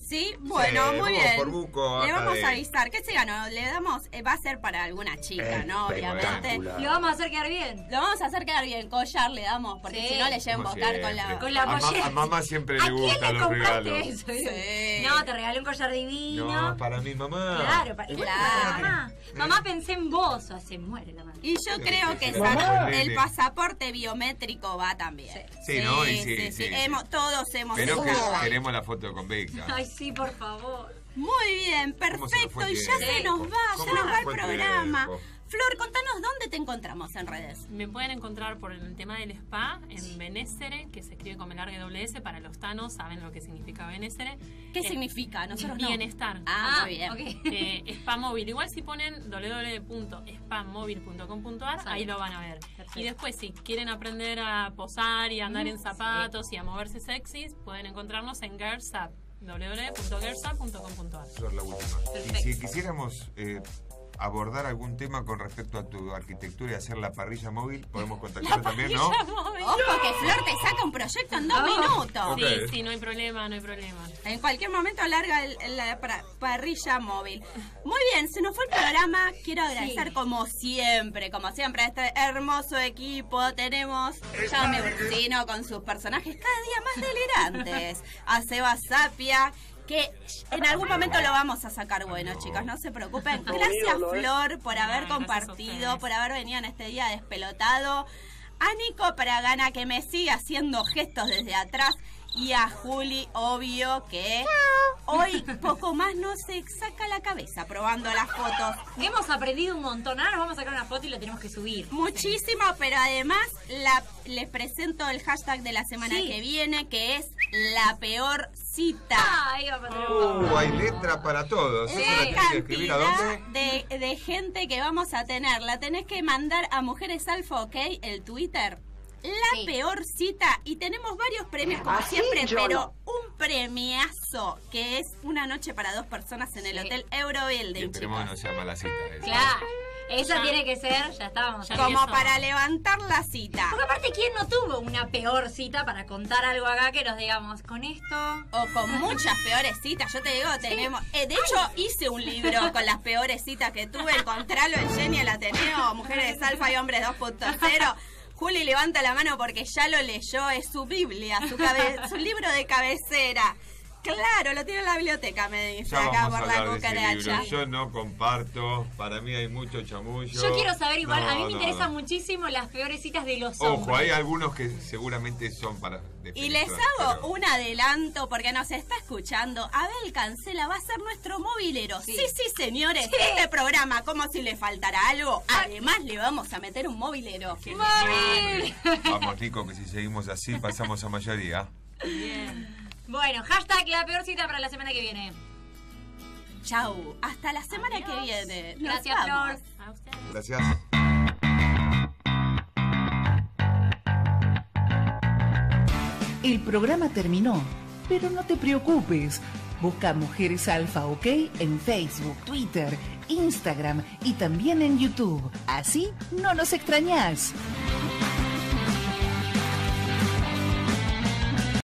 Sí, bueno,
Sí,
muy
vamos
bien.
por buco
Le
acá
vamos
de-
a avisar. ¿Qué se ganó? Le damos, eh, va a ser para alguna chica, ¿no? Obviamente.
Espectacular.
Lo vamos a hacer quedar bien.
Lo vamos a hacer quedar bien, collar le damos, porque
Sí.
si no le llevan
Como
bocar con
siempre.
la...
Con la
a, ma-
pollera.
a mamá siempre
¿A
le
quién
gustan
le
los
compraste
regalos.
eso?
Sí.
No, te regalé un collar divino.
No, para mi mamá.
Claro, para, igual
Claro.
para mamá. Mamá, pensé en vos, o se muere la madre.
Y yo creo que
Mamá.
sacar el pasaporte biométrico va también.
Sí, ¿no? Y sí, sí, sí.
Hemos- todos hemos
Pero que
hecho.
queremos la foto con Beca.
Ay, sí, por favor.
Muy bien,
¿Cómo se nos
perfecto.
fue el
Y ya
tiempo?
se nos va, ya
¿Cómo
nos
se
va el
fue el
programa.
tiempo?
Flor, contanos dónde te encontramos en redes.
Me pueden encontrar por el tema del spa en Benessere, que se escribe con el larga doble S. Para los tanos saben lo que significa Benessere.
¿Qué
Eh,
significa? Nosotros no.
Bienestar.
Ah, muy bien.
ok.
Eh, Spa Móvil. Igual si ponen doble u doble u doble u punto spa móvil punto com punto a r, ahí lo van a ver.
Perfecto.
Y después, si quieren aprender a posar y andar en zapatos y a moverse sexys, pueden encontrarnos en Girls Up. doble u doble u doble u punto girls up punto com punto a r.
Flor, la última. Y si quisiéramos eh, abordar algún tema con respecto a tu arquitectura y hacer la parrilla móvil, podemos contactar también, ¿no?
Ojo que Flor te saca un proyecto en dos minutos.
Ok.
Sí, sí, no hay problema, no hay problema.
En cualquier momento larga el- la pra- parrilla móvil. Muy bien, se nos fue el programa. Quiero agradecer como siempre, como siempre, a este hermoso equipo. Tenemos ya mi vecino con sus personajes cada día más delirantes. A Seba Sapia, que en algún momento lo vamos a sacar bueno, chicos, no se preocupen. Gracias, Flor, por haber
No, gracias a
compartido,
ustedes.
por haber venido en este día despelotado. A Nico Pragana, que me sigue haciendo gestos desde atrás. Y a Juli, obvio, que hoy poco más no se saca la cabeza probando las fotos.
Hemos aprendido un montón. Ahora nos vamos a sacar una foto y la tenemos que subir.
Muchísimo, pero además la, les presento el hashtag de la semana
Sí.
que viene, que es la peor cita.
Ay, va a poner
Uh, hay letra para todos. ¿Eso la
Qué
tenés que escribir a
cantidad
dónde?
de, de gente que vamos a tener. La tenés que mandar a Mujeres Alfa, ¿ok? El Twitter. La
Sí.
peor cita. Y tenemos varios premios, como siempre, pero un premiazo que es una noche para dos personas en el
Sí.
Hotel
Y
Eurobuilding,
esperemos que no
chicos.
sea mala cita. esa.
Claro. Esa
Ya.
tiene que ser, ya estábamos.
Ya.
Como
Eso.
para levantar la cita.
Porque aparte, ¿quién no tuvo una peor cita para contar algo acá que nos digamos con esto?
O con muchas peores citas. Yo te digo, tenemos... eh, de hecho, hice un libro con las peores citas que tuve. Encontralo en Jenny el Ateneo, Mujeres Alfa y Hombres dos punto cero. Juli levanta la mano porque ya lo leyó. Es su Biblia, su, cabe- su libro de cabecera. Claro, lo tiene en la biblioteca, me dice
Ya
acá
vamos a
por la
hablar de ese libro.
cucaracha.
Yo no comparto. Para mí hay mucho chamullo.
Yo quiero saber igual,
No,
a mí me
no,
interesan
no.
muchísimo las peores citas de los hombres.
Ojo, hay algunos que seguramente son para...
Y les
definición,
hago
pero-
un adelanto porque nos está escuchando. Abel Cancela va a ser nuestro movilero. Sí, sí, señores. Este programa, como si le faltara algo. Además, le vamos a meter un movilero.
¡Móvil!
Vamos, Nico, que si seguimos así pasamos a mayoría.
Bueno, hashtag la peor cita para la semana que viene.
Chau. Hasta la semana
Adiós.
que viene. Nos
Gracias,
vamos.
Flor.
A ustedes.
Gracias.
El programa terminó, pero no te preocupes. Busca Mujeres Alfa OK en Facebook, Twitter, Instagram y también en YouTube. Así no nos extrañás.